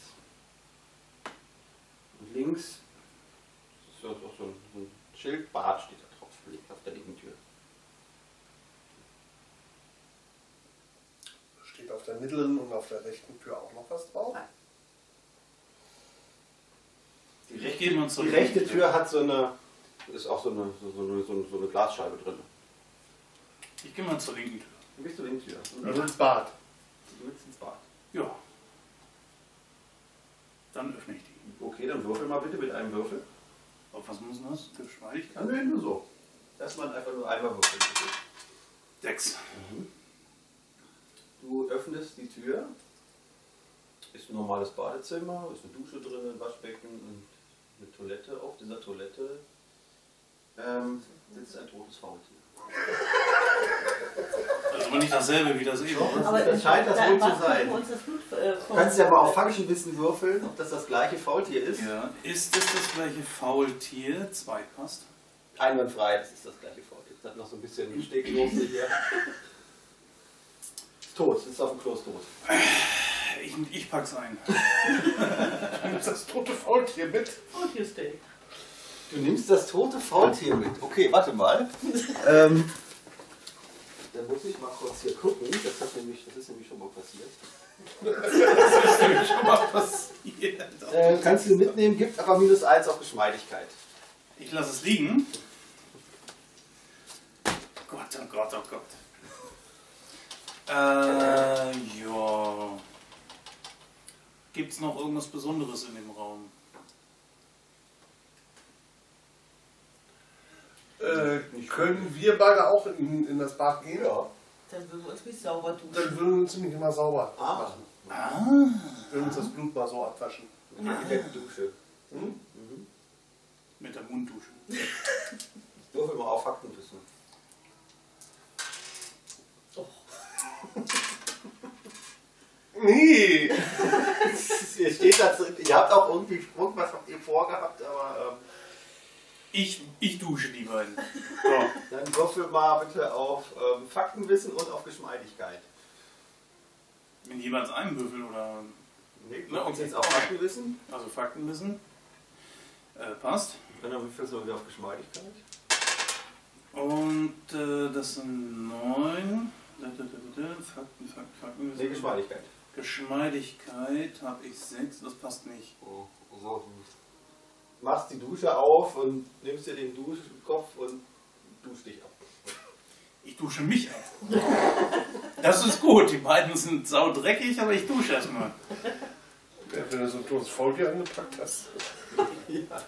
Und links ist so ein Schild, Bad steht da drauf, liegt auf der linken Tür. Steht auf der mittleren und auf der rechten Tür auch noch was drauf? Nein. Die Die rechte Tür hat ist auch so eine Glasscheibe drin. Ich gehe mal zur linken Tür. Du gehst zur linken Tür. Also ins Bad. Du willst ins Bad. Ja. Dann öffne ich die. Okay, dann würfel mal bitte mit einem Würfel. Auf was muss das? Geschmeidigkeit? Nö, nur so. Erstmal einfach nur einmal würfeln. 6. Du öffnest die Tür. Ist ein normales Badezimmer, ist eine Dusche drin, ein Waschbecken und eine Toilette. Auf dieser Toilette sitzt ein totes Faultier. Also aber nicht dasselbe wie das eben. Aber das scheint das wohl zu sein. Du kannst ja aber auf Fangchenwissen würfeln, ob das gleiche Faultier ist. Ja. Ist es das gleiche Faultier? Zweitpast? Einwandfrei, das ist das gleiche Faultier. Das hat noch so ein bisschen Steckdose hier. Ist tot, ist auf dem Klo tot. Ich pack's ein. Du nimmst das tote Faultier mit. Faultiersteak. Du nimmst das tote Faultier mit. Okay, warte mal. Dann muss ich mal kurz hier gucken. Das ist nämlich schon mal passiert. Das ist nämlich schon mal passiert. Kannst du mitnehmen, gibt aber -1 auf Geschmeidigkeit. Ich lasse es liegen. Gott, oh Gott, oh Gott. Ja. Gibt es noch irgendwas Besonderes in dem Raum? Können wir beide auch in das Bad gehen? Ja. Dann würden wir uns nicht sauber duschen. Dann würden wir uns nämlich immer sauber machen. Wir würden uns das Blut mal so abwaschen. Mit der Dusche. Mit der Munddusche. Würfel mal auf Faktenwissen. Nee! Ihr steht da drin, ihr habt auch irgendwie irgendwas habt ihr vorgehabt, aber Ich dusche die beiden. So. dann würfel mal bitte auf Faktenwissen und auf Geschmeidigkeit. Mit jeweils einem Würfel oder. Nee, Na, okay. jetzt auf Faktenwissen. Also Faktenwissen. Passt. Und dann würfelst du wieder auf Geschmeidigkeit. Und das sind 9. Faktenwissen. Nee, Geschmeidigkeit. Geschmeidigkeit habe ich 6, das passt nicht. Oh, so. Machst die Dusche auf und nimmst dir den Duschkopf und duschst dich ab. Ich dusche mich ab. Das ist gut, die beiden sind saudreckig, aber ich dusche erstmal. Ja, wenn du so ein totes Faultier angepackt hast. Ja.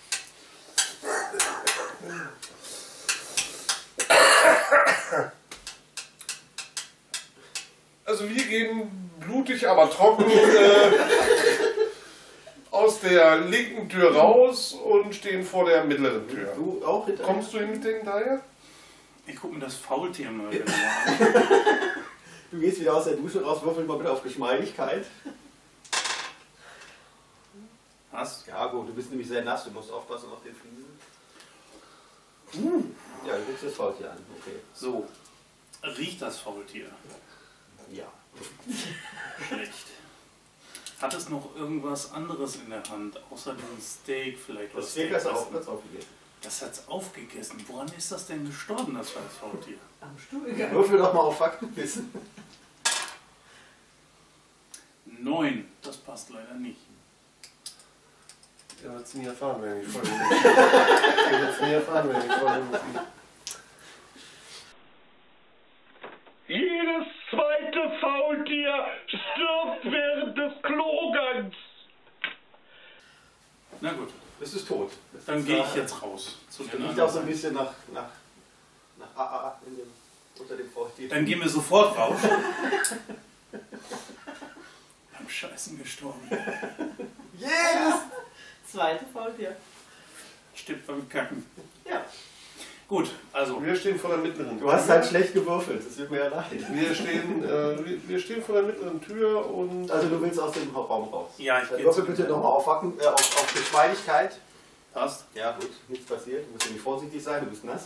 Also wir gehen blutig, aber trocken aus der linken Tür raus und stehen vor der mittleren Tür. Du auch hinter. Kommst du mit denen daher? Ich gucke mir das Faultier mal genauer an. Du gehst wieder aus der Dusche raus, würfel mal bitte auf Geschmeidigkeit. Was? Ja gut, du bist nämlich sehr nass, du musst aufpassen auf den Fliesen. Ja, du guckst das Faultier an, okay. So, riecht das Faultier? Ja. Schlecht. Hat es noch irgendwas anderes in der Hand, außer dem Steak vielleicht? Das was Steak hast du Steak auch aufgegessen. Das hat's aufgegessen. Woran ist das denn gestorben, das Faultier? Am Stuhl gegangen. Würfel doch mal auf Faktenwissen. 9, das passt leider nicht. Der wird es nie erfahren, wenn ich voll Der wird es nie erfahren, wenn ich voll Jedes zweite Faultier stirbt während des Klogangs. Na gut, Bist du tot. dann gehe ich jetzt raus. Zu Das den riecht auch so ein anderen. bisschen nach AA unter dem Faultier. Dann gehen wir sofort raus. Beim Scheißen gestorben. Jedes! Zweite Faultier. Stimmt beim Kacken. Ja. Gut, also. Wir stehen vor der mittleren Tür. Du hast halt schlecht gewürfelt, das wird mir ja leid. Wir stehen vor der mittleren Tür und... Also du willst aus dem Raum raus. Ja, ich Dann gehe würfel zu. bitte nochmal auf Geschmeidigkeit. Passt. Ja gut, nichts passiert. Du musst ja nicht vorsichtig sein, du bist nass.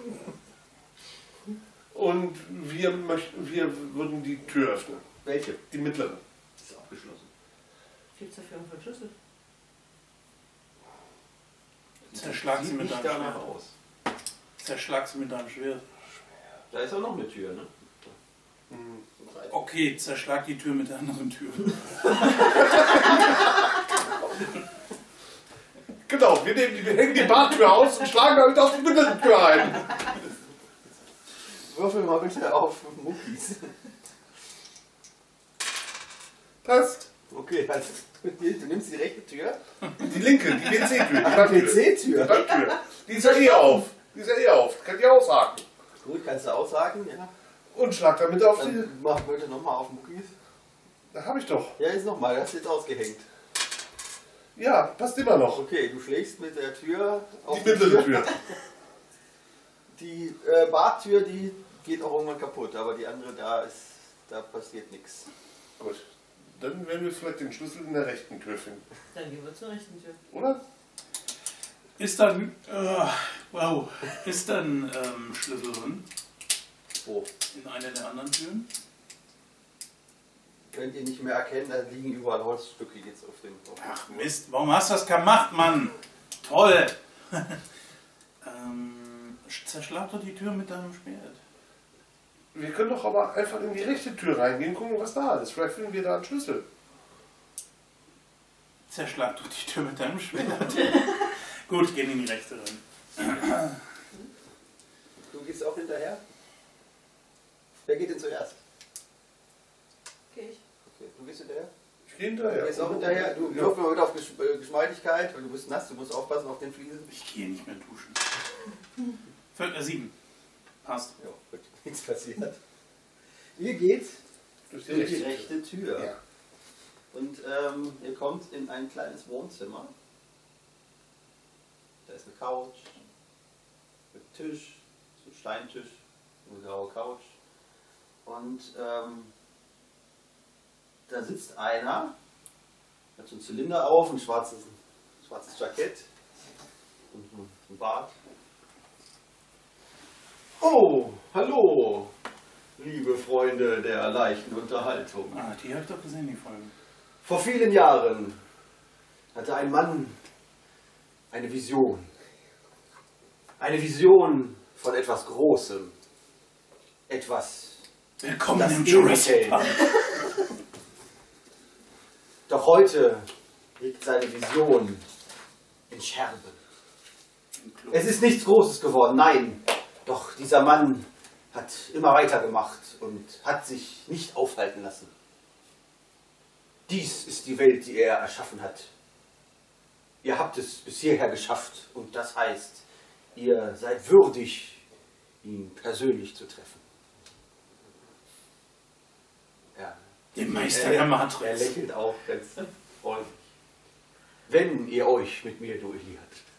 Und wir würden die Tür öffnen. Welche? Die mittlere. Das ist abgeschlossen. Gibt es dafür einen Schlüssel? Zerschlag sie Sieht mit nicht deinem danach Schwert. aus. Zerschlag sie mit deinem Schwert. Da ist auch noch eine Tür, ne? Okay, zerschlag die Tür mit der anderen Tür. Genau, wir hängen die Badtür aus und schlagen damit auf die mittlere Tür ein. Würfel mal bitte auf Muckis. Passt. Okay, also du nimmst die rechte Tür. Die linke, die WC-Tür. Die Die Wandtür. WC-Tür. Die Wandtür. Die ist ja eh auf. Die ist ja eh auf. Kann die aushaken. Gut, kannst du aussagen, ja. Und schlag damit auf die... Dann mach bitte nochmal auf Muckis. Da habe ich doch. Ja, jetzt nochmal, das ist jetzt ausgehängt. Ja, passt immer noch. Okay, du schlägst mit der Tür auf Die mittlere Tür. Die Badtür, die geht auch irgendwann kaputt, aber die andere da passiert nichts. Gut. Dann werden wir vielleicht den Schlüssel in der rechten Tür finden. Dann gehen wir zur rechten Tür. Oder? Ist dann. Wow. Ist dann Schlüssel drin? Wo? In einer der anderen Türen? Könnt ihr nicht mehr erkennen, da liegen überall Holzstücke jetzt auf dem Kopf. Ach Mist, warum hast du das gemacht, Mann? Toll! Zerschlag doch die Tür mit deinem Schwert. Wir können doch aber einfach in die rechte Tür reingehen, gucken, was da ist. Vielleicht finden wir da einen Schlüssel. Zerschlag doch die Tür mit deinem Schwert. Gut, gehen in die rechte rein. Du gehst auch hinterher? Wer geht denn zuerst? Geh ich. Okay, du gehst hinterher? Ich hinterher. Du bist auch hinterher. Du wirfst mal wieder auf Geschmeidigkeit, weil du bist nass, du musst aufpassen auf den Fliesen. Ich gehe nicht mehr duschen. 7. Passt. Ja, wird nichts passiert. Ihr geht Durch durch die rechte Tür. Ja. Und ihr kommt in ein kleines Wohnzimmer. Da ist eine Couch, mit Tisch, so ein Steintisch, eine graue Couch. Und da sitzt einer, hat so einen Zylinder auf, ein schwarzes Jackett und ein Bart. Oh, hallo, liebe Freunde der leichten Unterhaltung. Ah, die habe ich doch gesehen, die Folge. Vor vielen Jahren hatte ein Mann eine Vision. Eine Vision von etwas Großem. Etwas, Willkommen das im ihn Jurassic hält. Park. Doch heute liegt seine Vision in Scherben. Es ist nichts Großes geworden, nein. Doch dieser Mann hat immer weitergemacht und hat sich nicht aufhalten lassen. Dies ist die Welt, die er erschaffen hat. Ihr habt es bis hierher geschafft und das heißt, ihr seid würdig, ihn persönlich zu treffen. Ja. Den Meister der Er Matrix. lächelt auch ganz freundlich. Wenn ihr euch mit mir duelliert.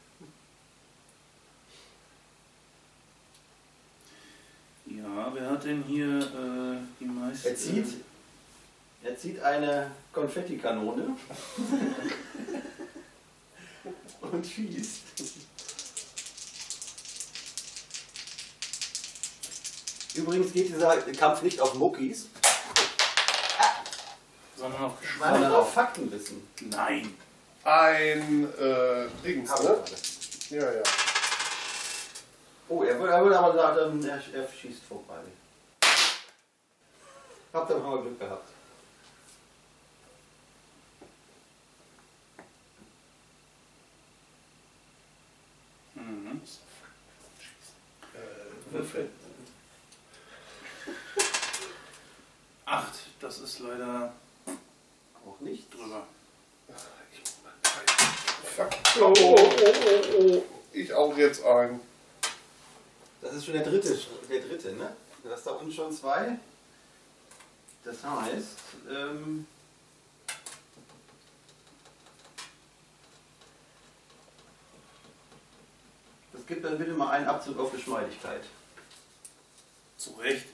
Ja, wer hat denn hier die meisten? Er zieht eine Konfettikanone und schießt. Übrigens geht dieser Kampf nicht auf Muckis, sondern auf sondern Geschmack. auf Faktenwissen. Nein. Ein Dings, ne? Ja, ja. Oh, er würde aber sagen, er schießt vorbei. Habt ihr mal Glück gehabt. Mhm. Würfel. 8, das ist leider Auch nicht. drüber. Fuck. Oh. Ich auch jetzt ein. Das ist schon der dritte, ne? Du hast da unten schon 2. Das heißt, das gibt dann bitte mal einen Abzug auf Geschmeidigkeit. Zu Recht.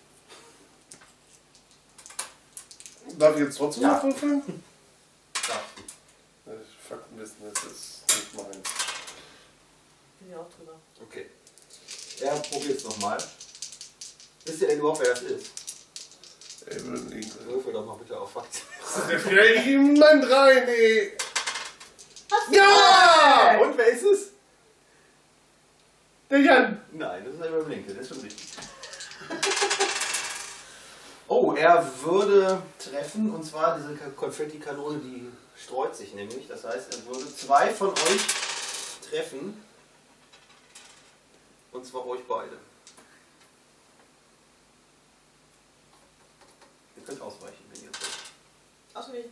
Darf ich jetzt trotzdem Ja. noch würfeln? Darfst du. Faktenwissen, das ist nicht meins. Bin ja auch drüber. Okay. Ja, probier's nochmal. Wisst ihr denn überhaupt, wer das ist? Abraham Lincoln. Würfel doch mal bitte auf Fakten. Der fällt jemand rein, ey. Ja! Und wer ist es? Der Jan. Nein, das ist Abraham Lincoln, das ist schon richtig. Oh, er würde treffen, und zwar diese Konfettikanone, die streut sich nämlich. Das heißt, er würde 2 von euch treffen. Und zwar euch beide. Ihr könnt ausweichen, wenn ihr wollt. Ausgewählt.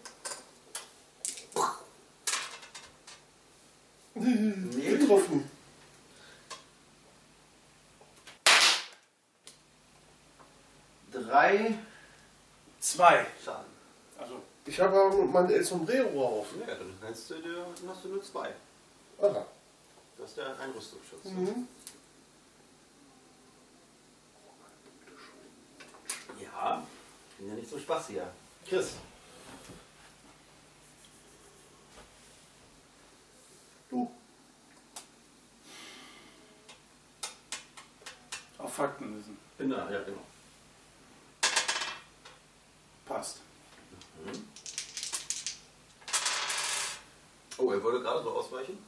Nee, Getroffen. drei 2. Schaden. Also, Ich habe aber mein El Sombrero auf. Ja, dann hast du nur 2. Aha. Du hast ja einen Rüstungsschutz. Mhm. Ja, ich bin ja nicht so Spaß hier. Chris. Du. auf Faktenwissen. Bin da, ja genau. Passt. Oh, er wollte gerade so ausweichen?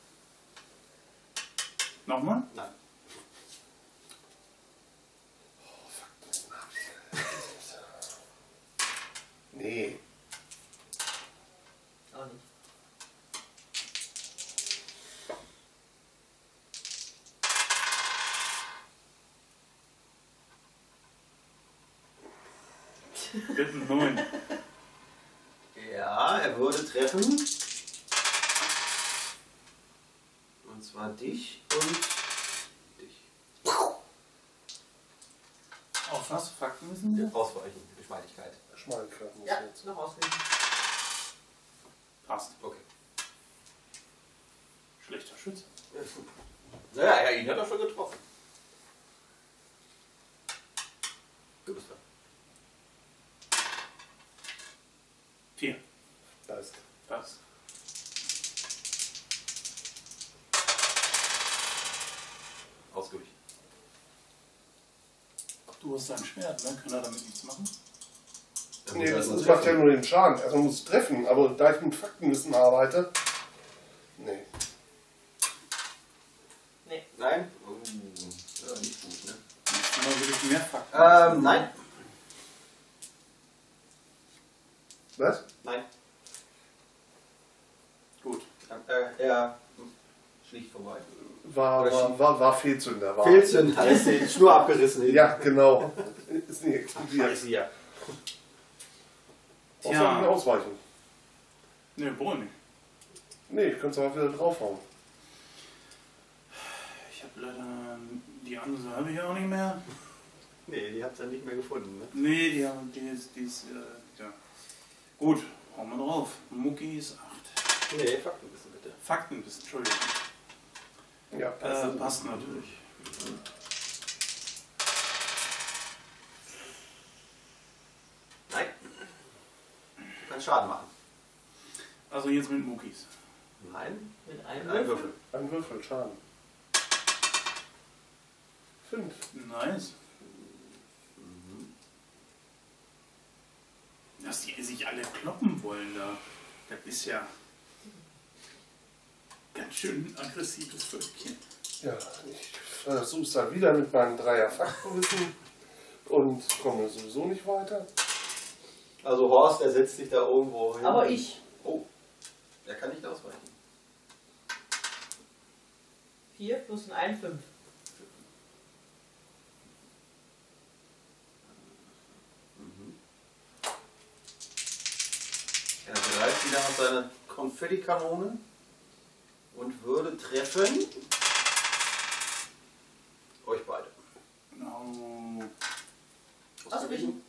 Nochmal? Nein. Nee. Auch nicht. Bitte 9. Ja, er würde treffen. Und zwar dich und dich. Auf was? Fakten müssen wir? Ausweichen, Geschmeidigkeit. Geschmeidigkeit muss Ja, jetzt. noch auswählen. Passt. Okay. Schlechter Schütze. Naja, ihn hat er schon getroffen. Du bist dran. 4. Das. Das. Ausgewichen. Du hast sein Schwert, ne? Kann er damit nichts machen? Nee, das macht ja nur den Schaden. Also man muss es treffen, aber da ich mit Faktenwissen arbeite. Nee. Nee. Nein? Ja, nicht gut, ne? Jetzt mal wirklich mehr Fakten. Nein. Was? Nein. Gut. Er schlicht vorbei. War Fehlzünder. Fehlzünder, da ist die Schnur abgerissen. Ja, genau. Ist nicht explodiert. Ja. Außer nicht ausweichen. Ne, wohl nicht. Nee, ich könnte es auch wieder draufhauen. Ich habe leider die andere habe ich auch nicht mehr. Nee, die habt ihr nicht mehr gefunden, ne? Nee, die ist ja. Gut, hauen wir drauf. Muckis 8. Nee, Faktenwissen bitte. Faktenwissen, Entschuldigung. Ja, passt natürlich. Nein. Du kannst Schaden machen. Also jetzt mit Muckis. Nein. Mit einem Ein Würfel. Ein Würfel, Schaden. 5. Nice. Dass die sich alle kloppen wollen da. Das ist ja ganz schön aggressives Völkchen. Ja, ich versuche es dann wieder mit meinem Dreier Faktenwissen und komme sowieso nicht weiter. Also Horst, der setzt sich da irgendwo hin. Aber ich. Oh, der kann nicht ausweichen. 4 plus ein 5. Er greift wieder auf seine Konfettikanonen und würde treffen euch beide. No. Ausgewichen.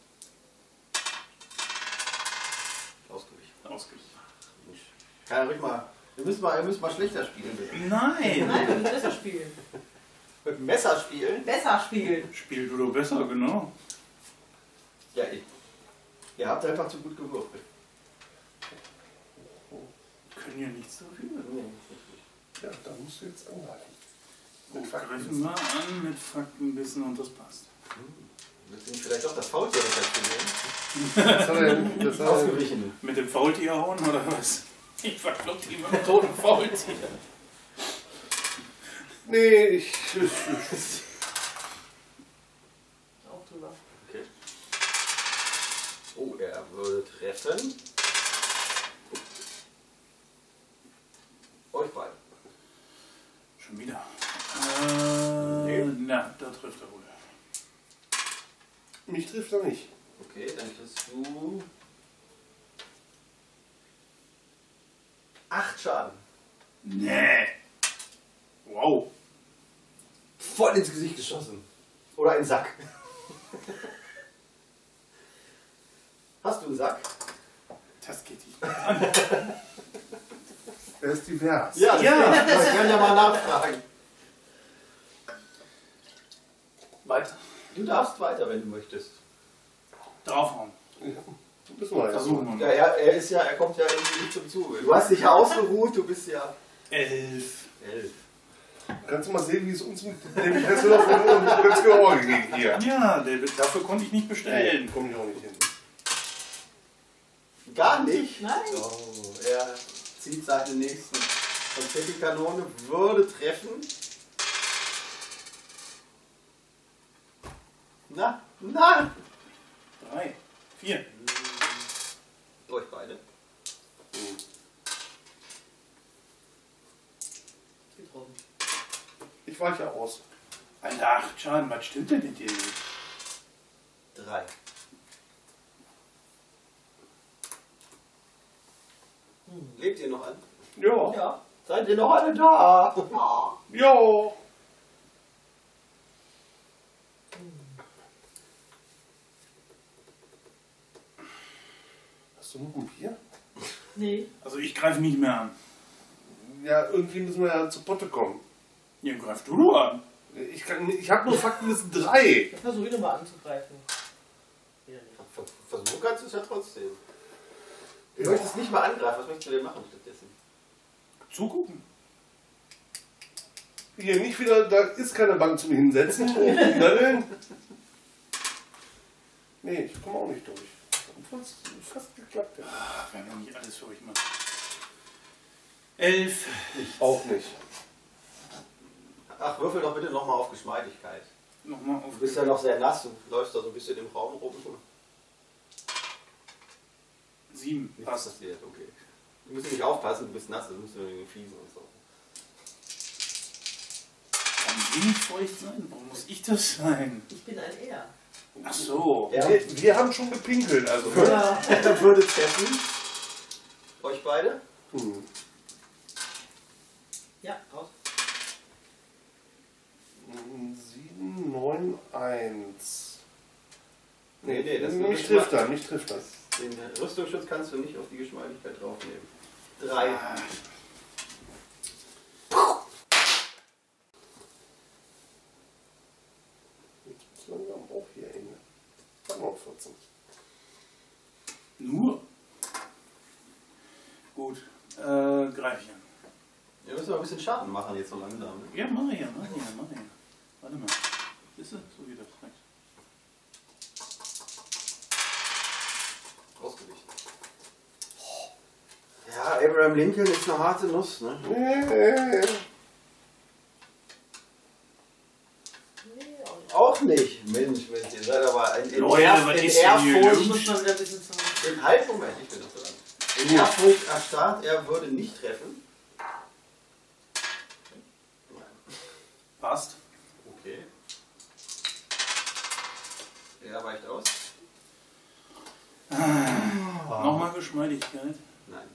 Ausgewichen. Ausgewichen. Ja, ruhig mal. Ihr müsst mal schlechter spielen. Bitte. Nein! Nein, wir müssen besser spielen. Mit dem Messer spielen? Besser spielen. Spiel du doch besser, genau. Ja, ihr habt einfach zu gut gewürfelt. Können ja nichts dafür. Nee. Ja, da musst du jetzt angreifen. Gut, greifen wir an mit Faktenwissen und das passt. Willst du nicht vielleicht doch das Faultier Das hat er ausgewichen? Mit dem Faultier hauen oder was? Ich verklopp die mit dem toten Faultier. Nee, ich. Auch drüber. Okay. Oh, er würde treffen. Euch beide. Schon wieder. Nee. Na, da trifft er wohl. Mich trifft er nicht. Okay, dann kriegst du 8 Schaden. Nee. Wow. Voll ins Gesicht geschossen. Oder einen Sack. Hast du einen Sack? Das geht nicht an. Er ist divers. Ja, Ja. wir können ja mal nachfragen. Weiter. Du darfst weiter, wenn du möchtest. Draufhauen. Müssen wir ja. Versuchen wir Ja, mal. er kommt ja irgendwie nicht zum Zuge. Du hast dich ja ausgeruht, du bist ja 11. 11. Kannst du mal sehen, wie es uns mit dem Kessel und ins Gehör geht hier. Ja, David, dafür konnte ich nicht bestellen. Komm ich auch nicht hin. Gar nicht? Nein. Oh, er zieht seine nächsten Konfettikanone, würde treffen. Na, na! 3, 4. Euch beide. Getroffen. Ich weiche aus. Alter, 8 Schaden, was stimmt denn mit dir nicht? 3. Lebt ihr noch an? Ja. Ja. Seid ihr noch alle da? Ja. Hast du noch ein Bier? Nee. Also ich greife nicht mehr an. Ja, irgendwie müssen wir ja zu Potte kommen. Ja, greif du an. Ich habe nur Faktenwissen 3. Ich versuche ihn nochmal anzugreifen. Versuchen kannst du es ja trotzdem. Du möchtest nicht mal angreifen, was möchtest du denn machen stattdessen? Zugucken. Hier nicht wieder, da ist keine Bank zum Hinsetzen. Nee, ich komme auch nicht durch. Fast geklappt. Ja. Ach, wenn er nicht alles für euch macht. 11. Ich auch nicht. Ach, würfel doch bitte nochmal auf Geschmeidigkeit. Nochmal auf. Du bist ja noch sehr nass, du läufst da so ein bisschen im Raum rum. 7. Nichts Passt. passiert, okay. Du musst nicht aufpassen, du bist nass, du musst irgendwie fließen und so. Warum will ich feucht sein? Warum muss ich das sein? Ich bin ein Er. Ach so. Ja. Wir haben schon gepinkelt, also. Ja. Er würde treffen. Euch beide? Ja, raus. 7, 9, 1. Nee, das nicht trifft er, nicht trifft er. Den Rüstungsschutz kannst du nicht auf die Geschmeidigkeit draufnehmen. 3. Jetzt ist langsam auch hier eng. Dann noch 14. Nur? Gut. Greife ich an. Wir müssen mal ein bisschen Schaden machen jetzt so langsam. Ne? Ja, mach ich ja. Warte mal. Ist es? So geht das recht. Ausgewichen. Ja, Abraham Lincoln ist eine harte Nuss, ne? Nee, Auch nicht. Mensch, ihr seid aber in Leute, was ist denn hier Ehrfurcht. ich muss mal wieder ein bisschen zurück. Halt, Moment, ich bin noch dran. In Ehrfurcht erstarrt, er würde nicht treffen. Passt. Okay. Er weicht aus. Nochmal Geschmeidigkeit. Nein.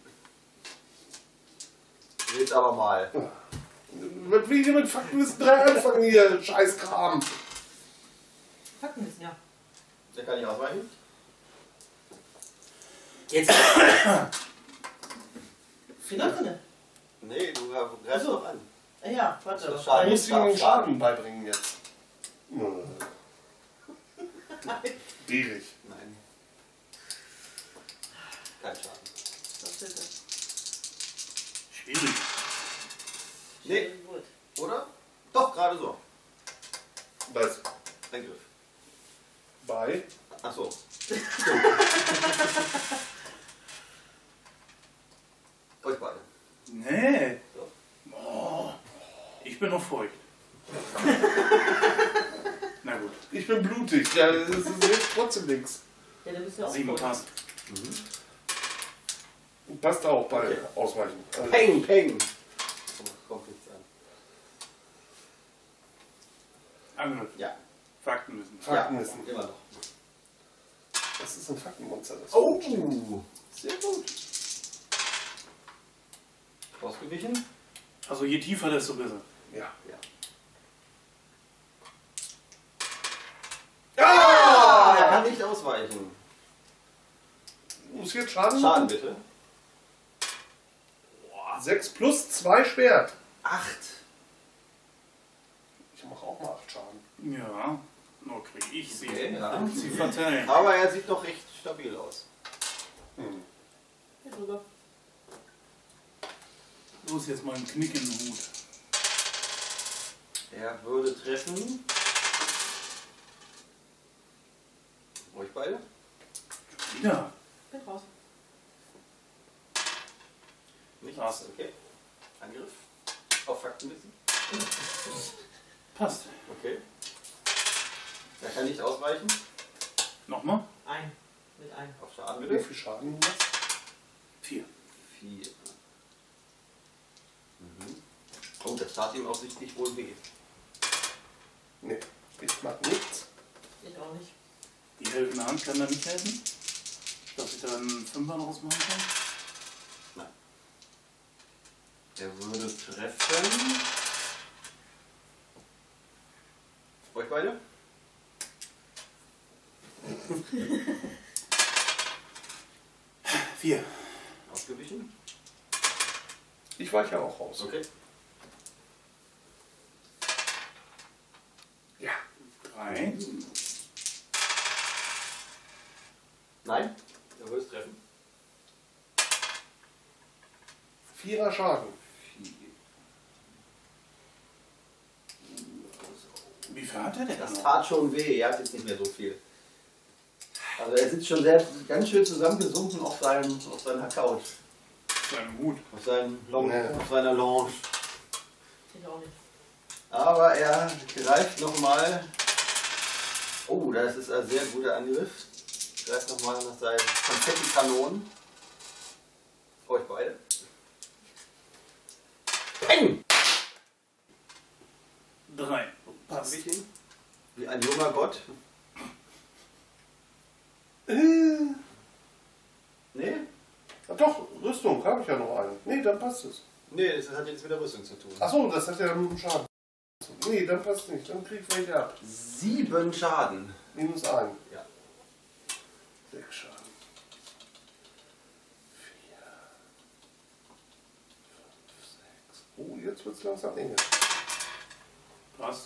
Jetzt aber mal. Was will ich hier mit Faktenwissen 3 anfangen hier? Scheißkram. Faktenwissen, ja. Der kann nicht ausweichen. Jetzt. Final drinne. Nee, du greifst doch an. Ja, warte. Das ist Schaden. Du musst ihm den Schaden beibringen jetzt. Schwierig. Nein. Kein Schaden. Was ist das? Schwierig. Nee. Gut. Oder? Doch, gerade so. Was? Ein Griff. Bei? Ach so. Euch beide. Nee. So. Oh, ich bin noch feucht. Na gut. Ich bin blutig. Ja, das ist jetzt trotzdem nichts. Ja, dann bist du auch 7 voll. passt. Passt auch bei Okay. Ausweichen. Also, Peng, peng. Kommt jetzt an. Angriff. Ja. Faktenwissen. Faktenwissen. Ja, immer noch. Das ist ein Faktenmonster. Das Oh! sehr gut. Ausgewichen? Also je tiefer, desto besser. Ja. Ja. Ah! Er kann nicht ausweichen. Muss jetzt Schaden Schaden machen? bitte. 6 plus 2 Schwert. 8. Ich mache auch mal 8 Schaden. Ja. Nur krieg ich sie. Okay, ja. Sie verteilen. Aber er sieht doch recht stabil aus. Hier drüber. Los, jetzt mal einen Knick in den Hut. Er würde treffen. Euch beide? Wieder. Bin raus. Nichts? Passt. Okay. Angriff. Auf Faktenwissen. Passt. Okay. Er kann nicht ausweichen. Nochmal. Ein. Mit einem. Auf Schaden Wie bitte. viel Schaden du machst? 4. 4. Oh, das tat ihm offensichtlich wohl weh. Nee, ich mach nichts. Ich auch nicht. Die helfende Hand kann da nicht helfen? Dass ich da einen 5er draus machen kann? Der würde treffen. Euch beide? Vier. Ausgewichen? Ich weiche auch raus. Okay. Ja. 3. Nein, er würde es treffen. 4er Schaden. Wie viel hat er denn? Das noch? tat schon weh, er hat jetzt nicht mehr so viel. Also er sitzt schon ganz schön zusammengesunken auf seiner Couch. Sein Hut. Auf seiner Lounge. Ich auch nicht. Aber er greift nochmal. Oh, das ist ein sehr guter Angriff. Greift nochmal nach seinen Konfettikanonen. Euch beide. Peng! 3. Passt. Wie ein junger Gott. Nee? Ach doch, Rüstung, habe ich ja noch eine. Nee, dann passt es. Nee, das hat jetzt mit der Rüstung zu tun. Achso, das hat ja dann mit dem Schaden. Nee, dann passt nicht. Dann krieg ich welche ab. 7 Schaden. -1. Ja. 6 Schaden. 4, 5, 6. Oh, jetzt wird es langsam enger. Passt.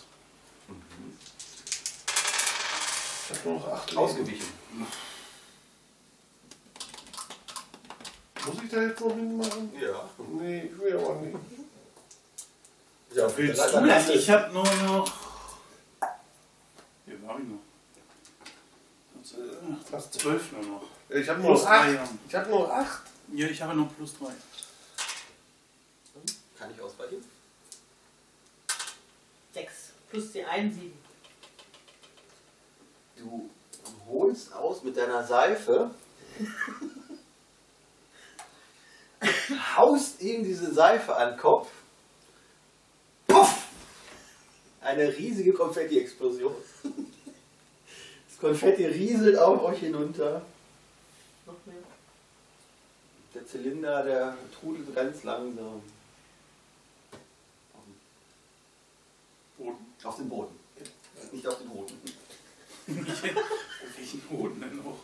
Ich habe nur noch 8 Leben. Ausgewichen. Muss ich da jetzt noch hinmachen? Ja. Nee, ich will aber nicht. Ja, willst du das? Ich habe nur noch. Hier war ich noch. Fast 12 nur noch. Ich habe nur noch 8. Ich habe nur 8. Ja, ich habe noch +3. Kann ich ausweichen? 6. Plus die 1, 7. Du holst aus mit deiner Seife, haust ihm diese Seife an den Kopf. Puff! Eine riesige Konfetti-Explosion. Das Konfetti rieselt auf euch hinunter. Noch mehr. Der Zylinder, der trudelt ganz langsam. Boden. Auf den Boden. Nicht auf den Boden. Welchen Boden denn noch?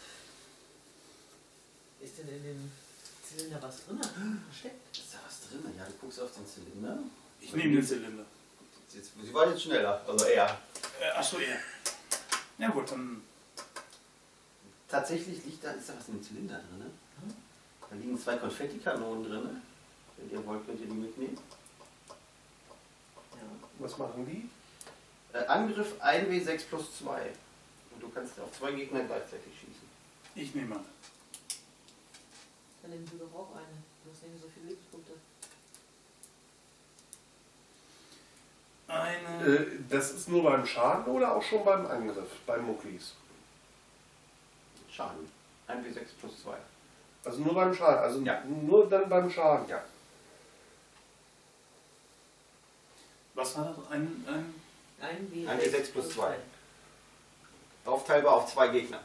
Ist denn in dem Zylinder was drin? Versteckt? Ist da was drin? Ja, du guckst auf den Zylinder. Ich nehme den Zylinder. Sie war jetzt schneller, also er. Achso, er. Ja gut, dann. Tatsächlich ist da was in dem Zylinder drin. Da liegen 2 Konfettikanonen drin. Wenn ihr wollt, könnt ihr die mitnehmen. Ja. Was machen die? Angriff 1W6 + 2. Und du kannst auf 2 Gegner gleichzeitig schießen. Ich nehme an. Dann nimmst du doch auch eine. Du hast nicht so viele Lebenspunkte. Das ist nur beim Schaden oder auch schon beim Angriff, bei Muckis? Schaden. 1W6 + 2. Also nur beim Schaden, also Ja. nur dann beim Schaden. Ja. Was war das? Ein 1W6 + 2. Aufteilbar auf 2 Gegner.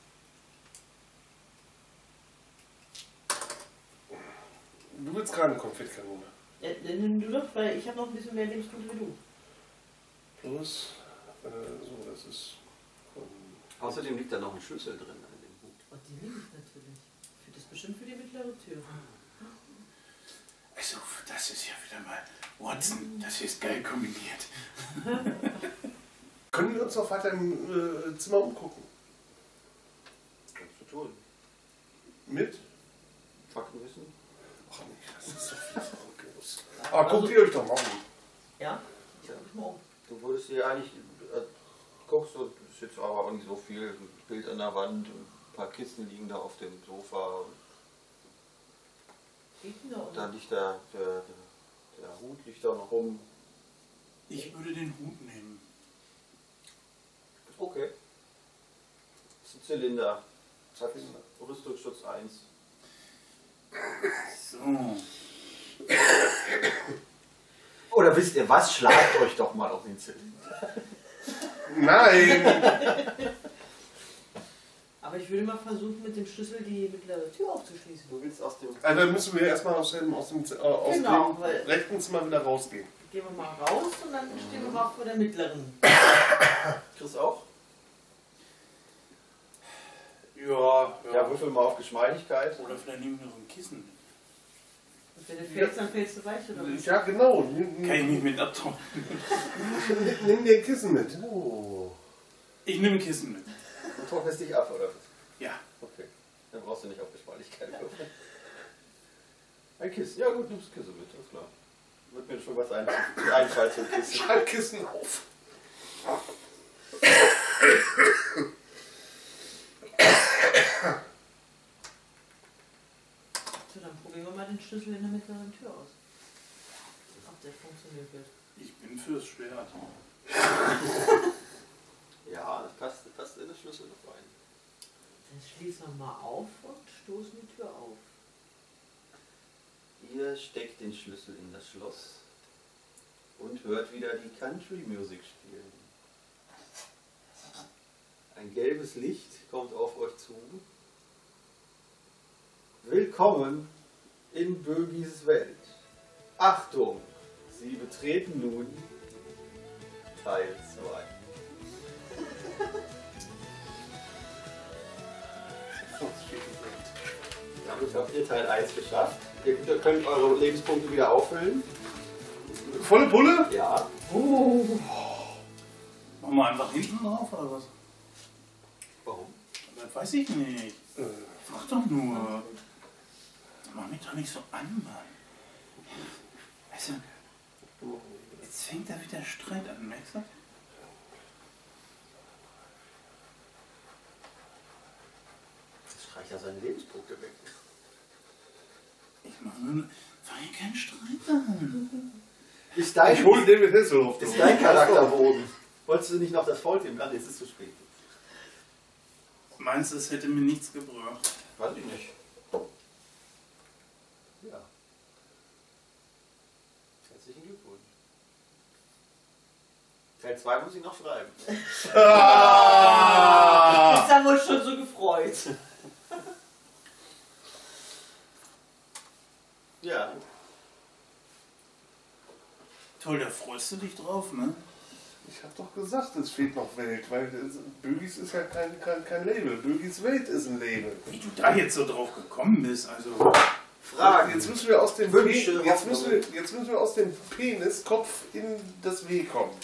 Du willst keine Konfettkanone. Ja, dann nimm du doch, weil ich habe noch ein bisschen mehr Lebenspunkte wie du. Plus, so, das ist. Außerdem liegt da noch ein Schlüssel drin an dem Hut. Und die nehme ich natürlich. Das ist bestimmt für die mittlere Tür. Also, das ist ja wieder mal. Watson, das ist geil kombiniert. Können wir uns noch weiter im Zimmer umgucken? Kannst du tun. Mit? Faktenwissen? Ach nee, das ist so viel verrückt. Aber guckt ihr euch doch mal um. Ja? Ich guck mich mal um. Du würdest dir eigentlich guckst du, ist jetzt aber auch nicht so viel. Ein Bild an der Wand, ein paar Kisten liegen da auf dem Sofa. Da liegt der Hut liegt da noch rum. Ich würde den Hut nehmen. Okay. Das ist ein Zylinder. Rüstungsschutz 1. So. Oder wisst ihr was? Schlagt euch doch mal auf den Zylinder. Nein! Aber Aber ich würde mal versuchen, mit dem Schlüssel die mittlere Tür aufzuschließen. Du willst aus dem... Also dann müssen wir erstmal aus dem rechten Zimmer wieder rausgehen. Gehen wir mal raus und dann stehen wir mal vor der mittleren. Chris auch? Ja. Ja, würfel mal auf Geschmeidigkeit. Oder vielleicht nehmen wir noch ein Kissen mit. Und wenn du fällst, dann fällst du weich, oder was? Ja, genau. Kann ich nicht mit abtauchen. Nimm dir ein Kissen mit. Oh. Ich nehme ein Kissen mit. Du trocknest dich ab, oder? Ja. Okay. Dann brauchst du nicht auf Geschmeidigkeit würfeln. Ein Kissen. Ja gut, nimmst Kissen mit, alles klar. Wird mir schon was einfallen zum Kissen. Schreib Kissen auf. So, dann probieren wir mal den Schlüssel in der mittleren Tür aus. Ob der funktioniert wird. Ich bin fürs Schwert. Ja, das passt in den Schlüssel noch rein. Dann schließen wir mal auf und stoßen die Tür auf. Ihr steckt den Schlüssel in das Schloss und hört wieder die Country Music spielen. Ein gelbes Licht kommt auf euch zu. Willkommen in Bögis Welt. Achtung, Sie betreten nun Teil 2. Damit habt ihr Teil 1 geschafft. Ihr könnt eure Lebenspunkte wieder auffüllen. Volle Pulle? Ja. Machen wir einfach hinten drauf oder was? Warum? Das weiß ich nicht. Frag doch nur. Mach mich doch nicht so an, Mann. Weißt du, jetzt fängt da wieder Streit an, merkst du? Das streicht ja seine Lebenspunkte weg. Ich mach nur. Fang hier keinen Streit an. Ist dein, Ich hole den mit Hesselhoff. ist dein Charakterbogen. Wolltest du nicht noch das Volk nehmen? Jetzt ist es zu spät. Meinst du, es hätte mir nichts gebracht? Weiß ich nicht. Ja. Herzlichen Glückwunsch. Teil 2 muss ich noch schreiben. Jetzt haben wir uns schon so gefreut. Ja. Toll, da freust du dich drauf, ne? Ich hab doch gesagt, es fehlt noch Welt, weil Bögis ist ja kein Label. Bögis Welt ist ein Label. Wie du da jetzt so drauf gekommen bist, also. Fragen. Jetzt müssen wir aus dem Wünsche, jetzt müssen wir aus dem Peniskopf in das W kommen.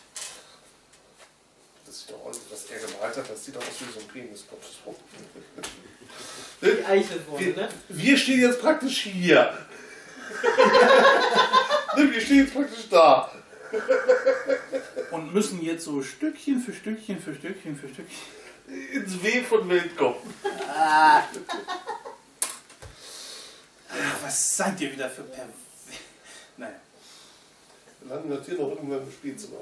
Das sieht doch aus, was er gemalt hat, das sieht doch aus wie so ein Peniskopf. Die Eichelwurm, ne? Wir stehen jetzt praktisch hier. Wir stehen jetzt praktisch da. Und müssen jetzt so Stückchen für Stückchen für Stückchen für Stückchen ins W von Welt kommen. Ach, was seid ihr wieder für Naja. Wir landen das hier noch irgendwann im Spielzimmer.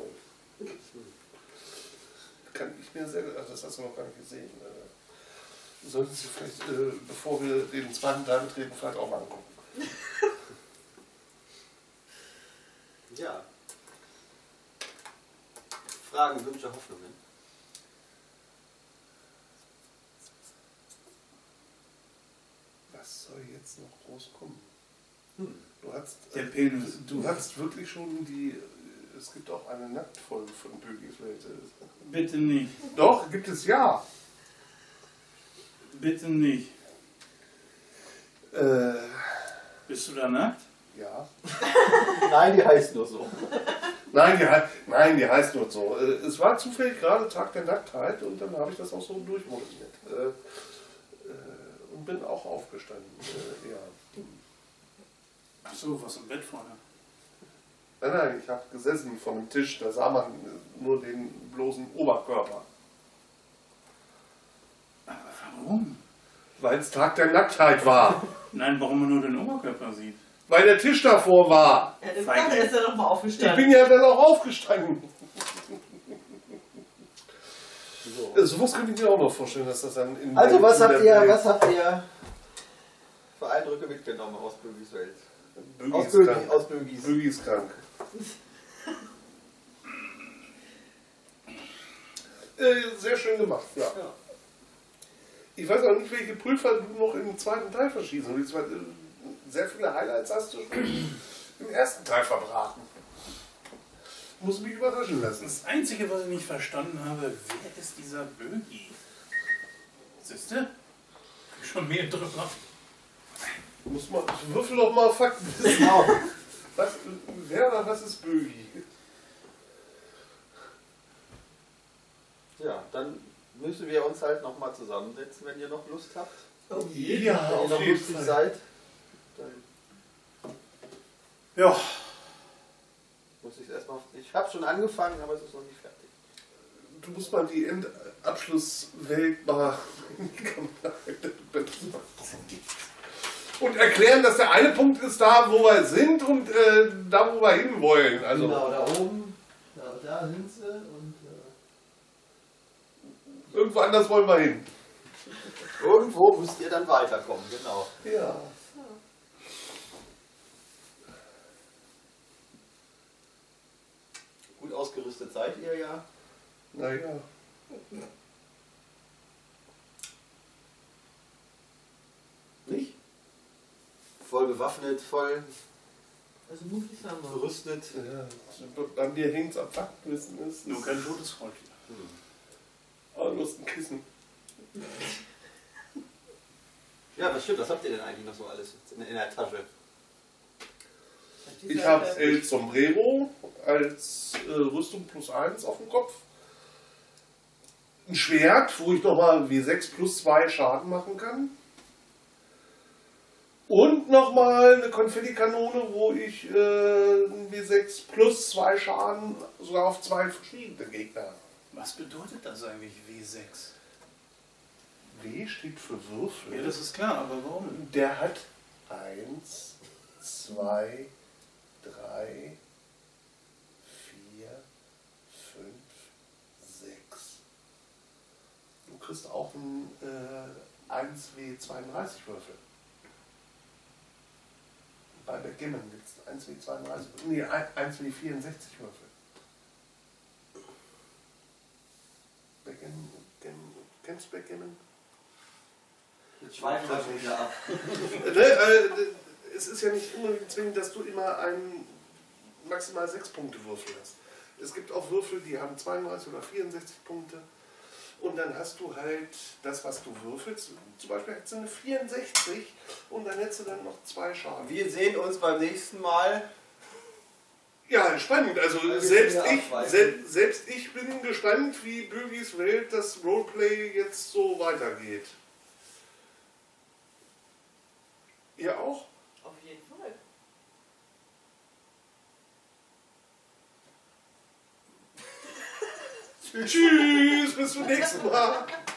Kann ich mir sehr, also das hast du noch gar nicht gesehen. Sollten Sie vielleicht, bevor wir den zweiten Teil betreten, vielleicht auch mal angucken. Ja. Fragen, Wünsche, Hoffnungen. Was soll jetzt noch groß kommen? Der Penis. Du hast wirklich schon die. Es gibt auch eine Nacktfolge von Bögis Welt. Bitte nicht. Doch, gibt es ja. Bitte nicht. Bist du da nackt? Ja. Nein, die heißt nur so. Nein, die heißt nur so. Es war zufällig gerade Tag der Nacktheit und dann habe ich das auch so durchmodelliert. Und bin auch aufgestanden. Ja. Ach so, was im Bett vorne? Nein, ich habe gesessen vor dem Tisch, da sah man nur den bloßen Oberkörper. Aber warum? Weil es Tag der Nacktheit war. Nein, warum man nur den Oberkörper sieht. Weil der Tisch davor war. Ja, dem Vater ist er doch mal Ich aufgestanden. bin ja dann auch aufgestanden. Sowas könnte ich mir auch noch vorstellen, dass das dann in Also, was in habt der ihr, Welt- für Eindrücke mitgenommen aus Bögis Welt? Bögi ist krank. Aus Bögis. Bögi ist krank. Sehr schön gemacht, ja. Ich weiß auch nicht, welche Prüfer du noch im zweiten Teil verschießen willst, weil sehr viele Highlights hast du im ersten Teil verbraten. Muss mich überraschen lassen. Das Einzige, was ich nicht verstanden habe, wer ist dieser Bögi? Siehst du? Schon mehr drüber. Muss man, würfel doch mal Fakten wissen. Wer oder was ist Bögi? Ja, dann müssen wir uns halt nochmal zusammensetzen, wenn ihr noch Lust habt. Ja, wenn ihr noch lustig seid. Dann Ja. muss ich erstmal. Ich habe schon angefangen, aber es ist noch nicht fertig. Du musst mal die Endabschlusswelt mal und erklären, dass der eine Punkt ist da, wo wir sind und da, wo wir hinwollen. Also genau, da oben, da sind sie und irgendwo anders wollen wir hin. irgendwo müsst ihr dann weiterkommen, genau. Ja. Gut ausgerüstet seid ihr ja. Naja. Nicht? Voll bewaffnet, voll Also mutig haben wir. gerüstet. Ja, an dir hängt es am Faktwissen. Nur kein totes Volk. Aber du hast ein Kissen. Ja, das stimmt. Was habt ihr denn eigentlich noch so alles in der Tasche? Ich habe El Sombrero als Rüstung +1 auf dem Kopf. Ein Schwert, wo ich nochmal W6 +2 Schaden machen kann. Und nochmal eine Konfettikanone, wo ich ein W6 +2 Schaden sogar auf 2 verschiedene Gegner habe. Was bedeutet das eigentlich W6? W steht für Würfel. Ja, das ist klar, aber warum? Der hat 1, 2, 3, 4, 5, 6. Du kriegst auch einen 1W32 Würfel. Bei Backgammon gibt es 1W32, nee, 1W64 Würfel. Backgammon, kennst du Backgammon? Jetzt schweifen wir schon wieder ab. Es ist ja nicht unbedingt zwingend, dass du immer einen maximal 6 Punkte Würfel hast. Es gibt auch Würfel, die haben 32 oder 64 Punkte. Und dann hast du halt das, was du würfelst. Zum Beispiel hättest du eine 64 und dann hättest du dann noch 2 Schaden. Wir sehen uns beim nächsten Mal. Ja, spannend. Also selbst ich bin gespannt, wie Bögis Welt das Roleplay jetzt so weitergeht. Ihr auch? Auf jeden Fall. Tschüss, bis zum nächsten Mal.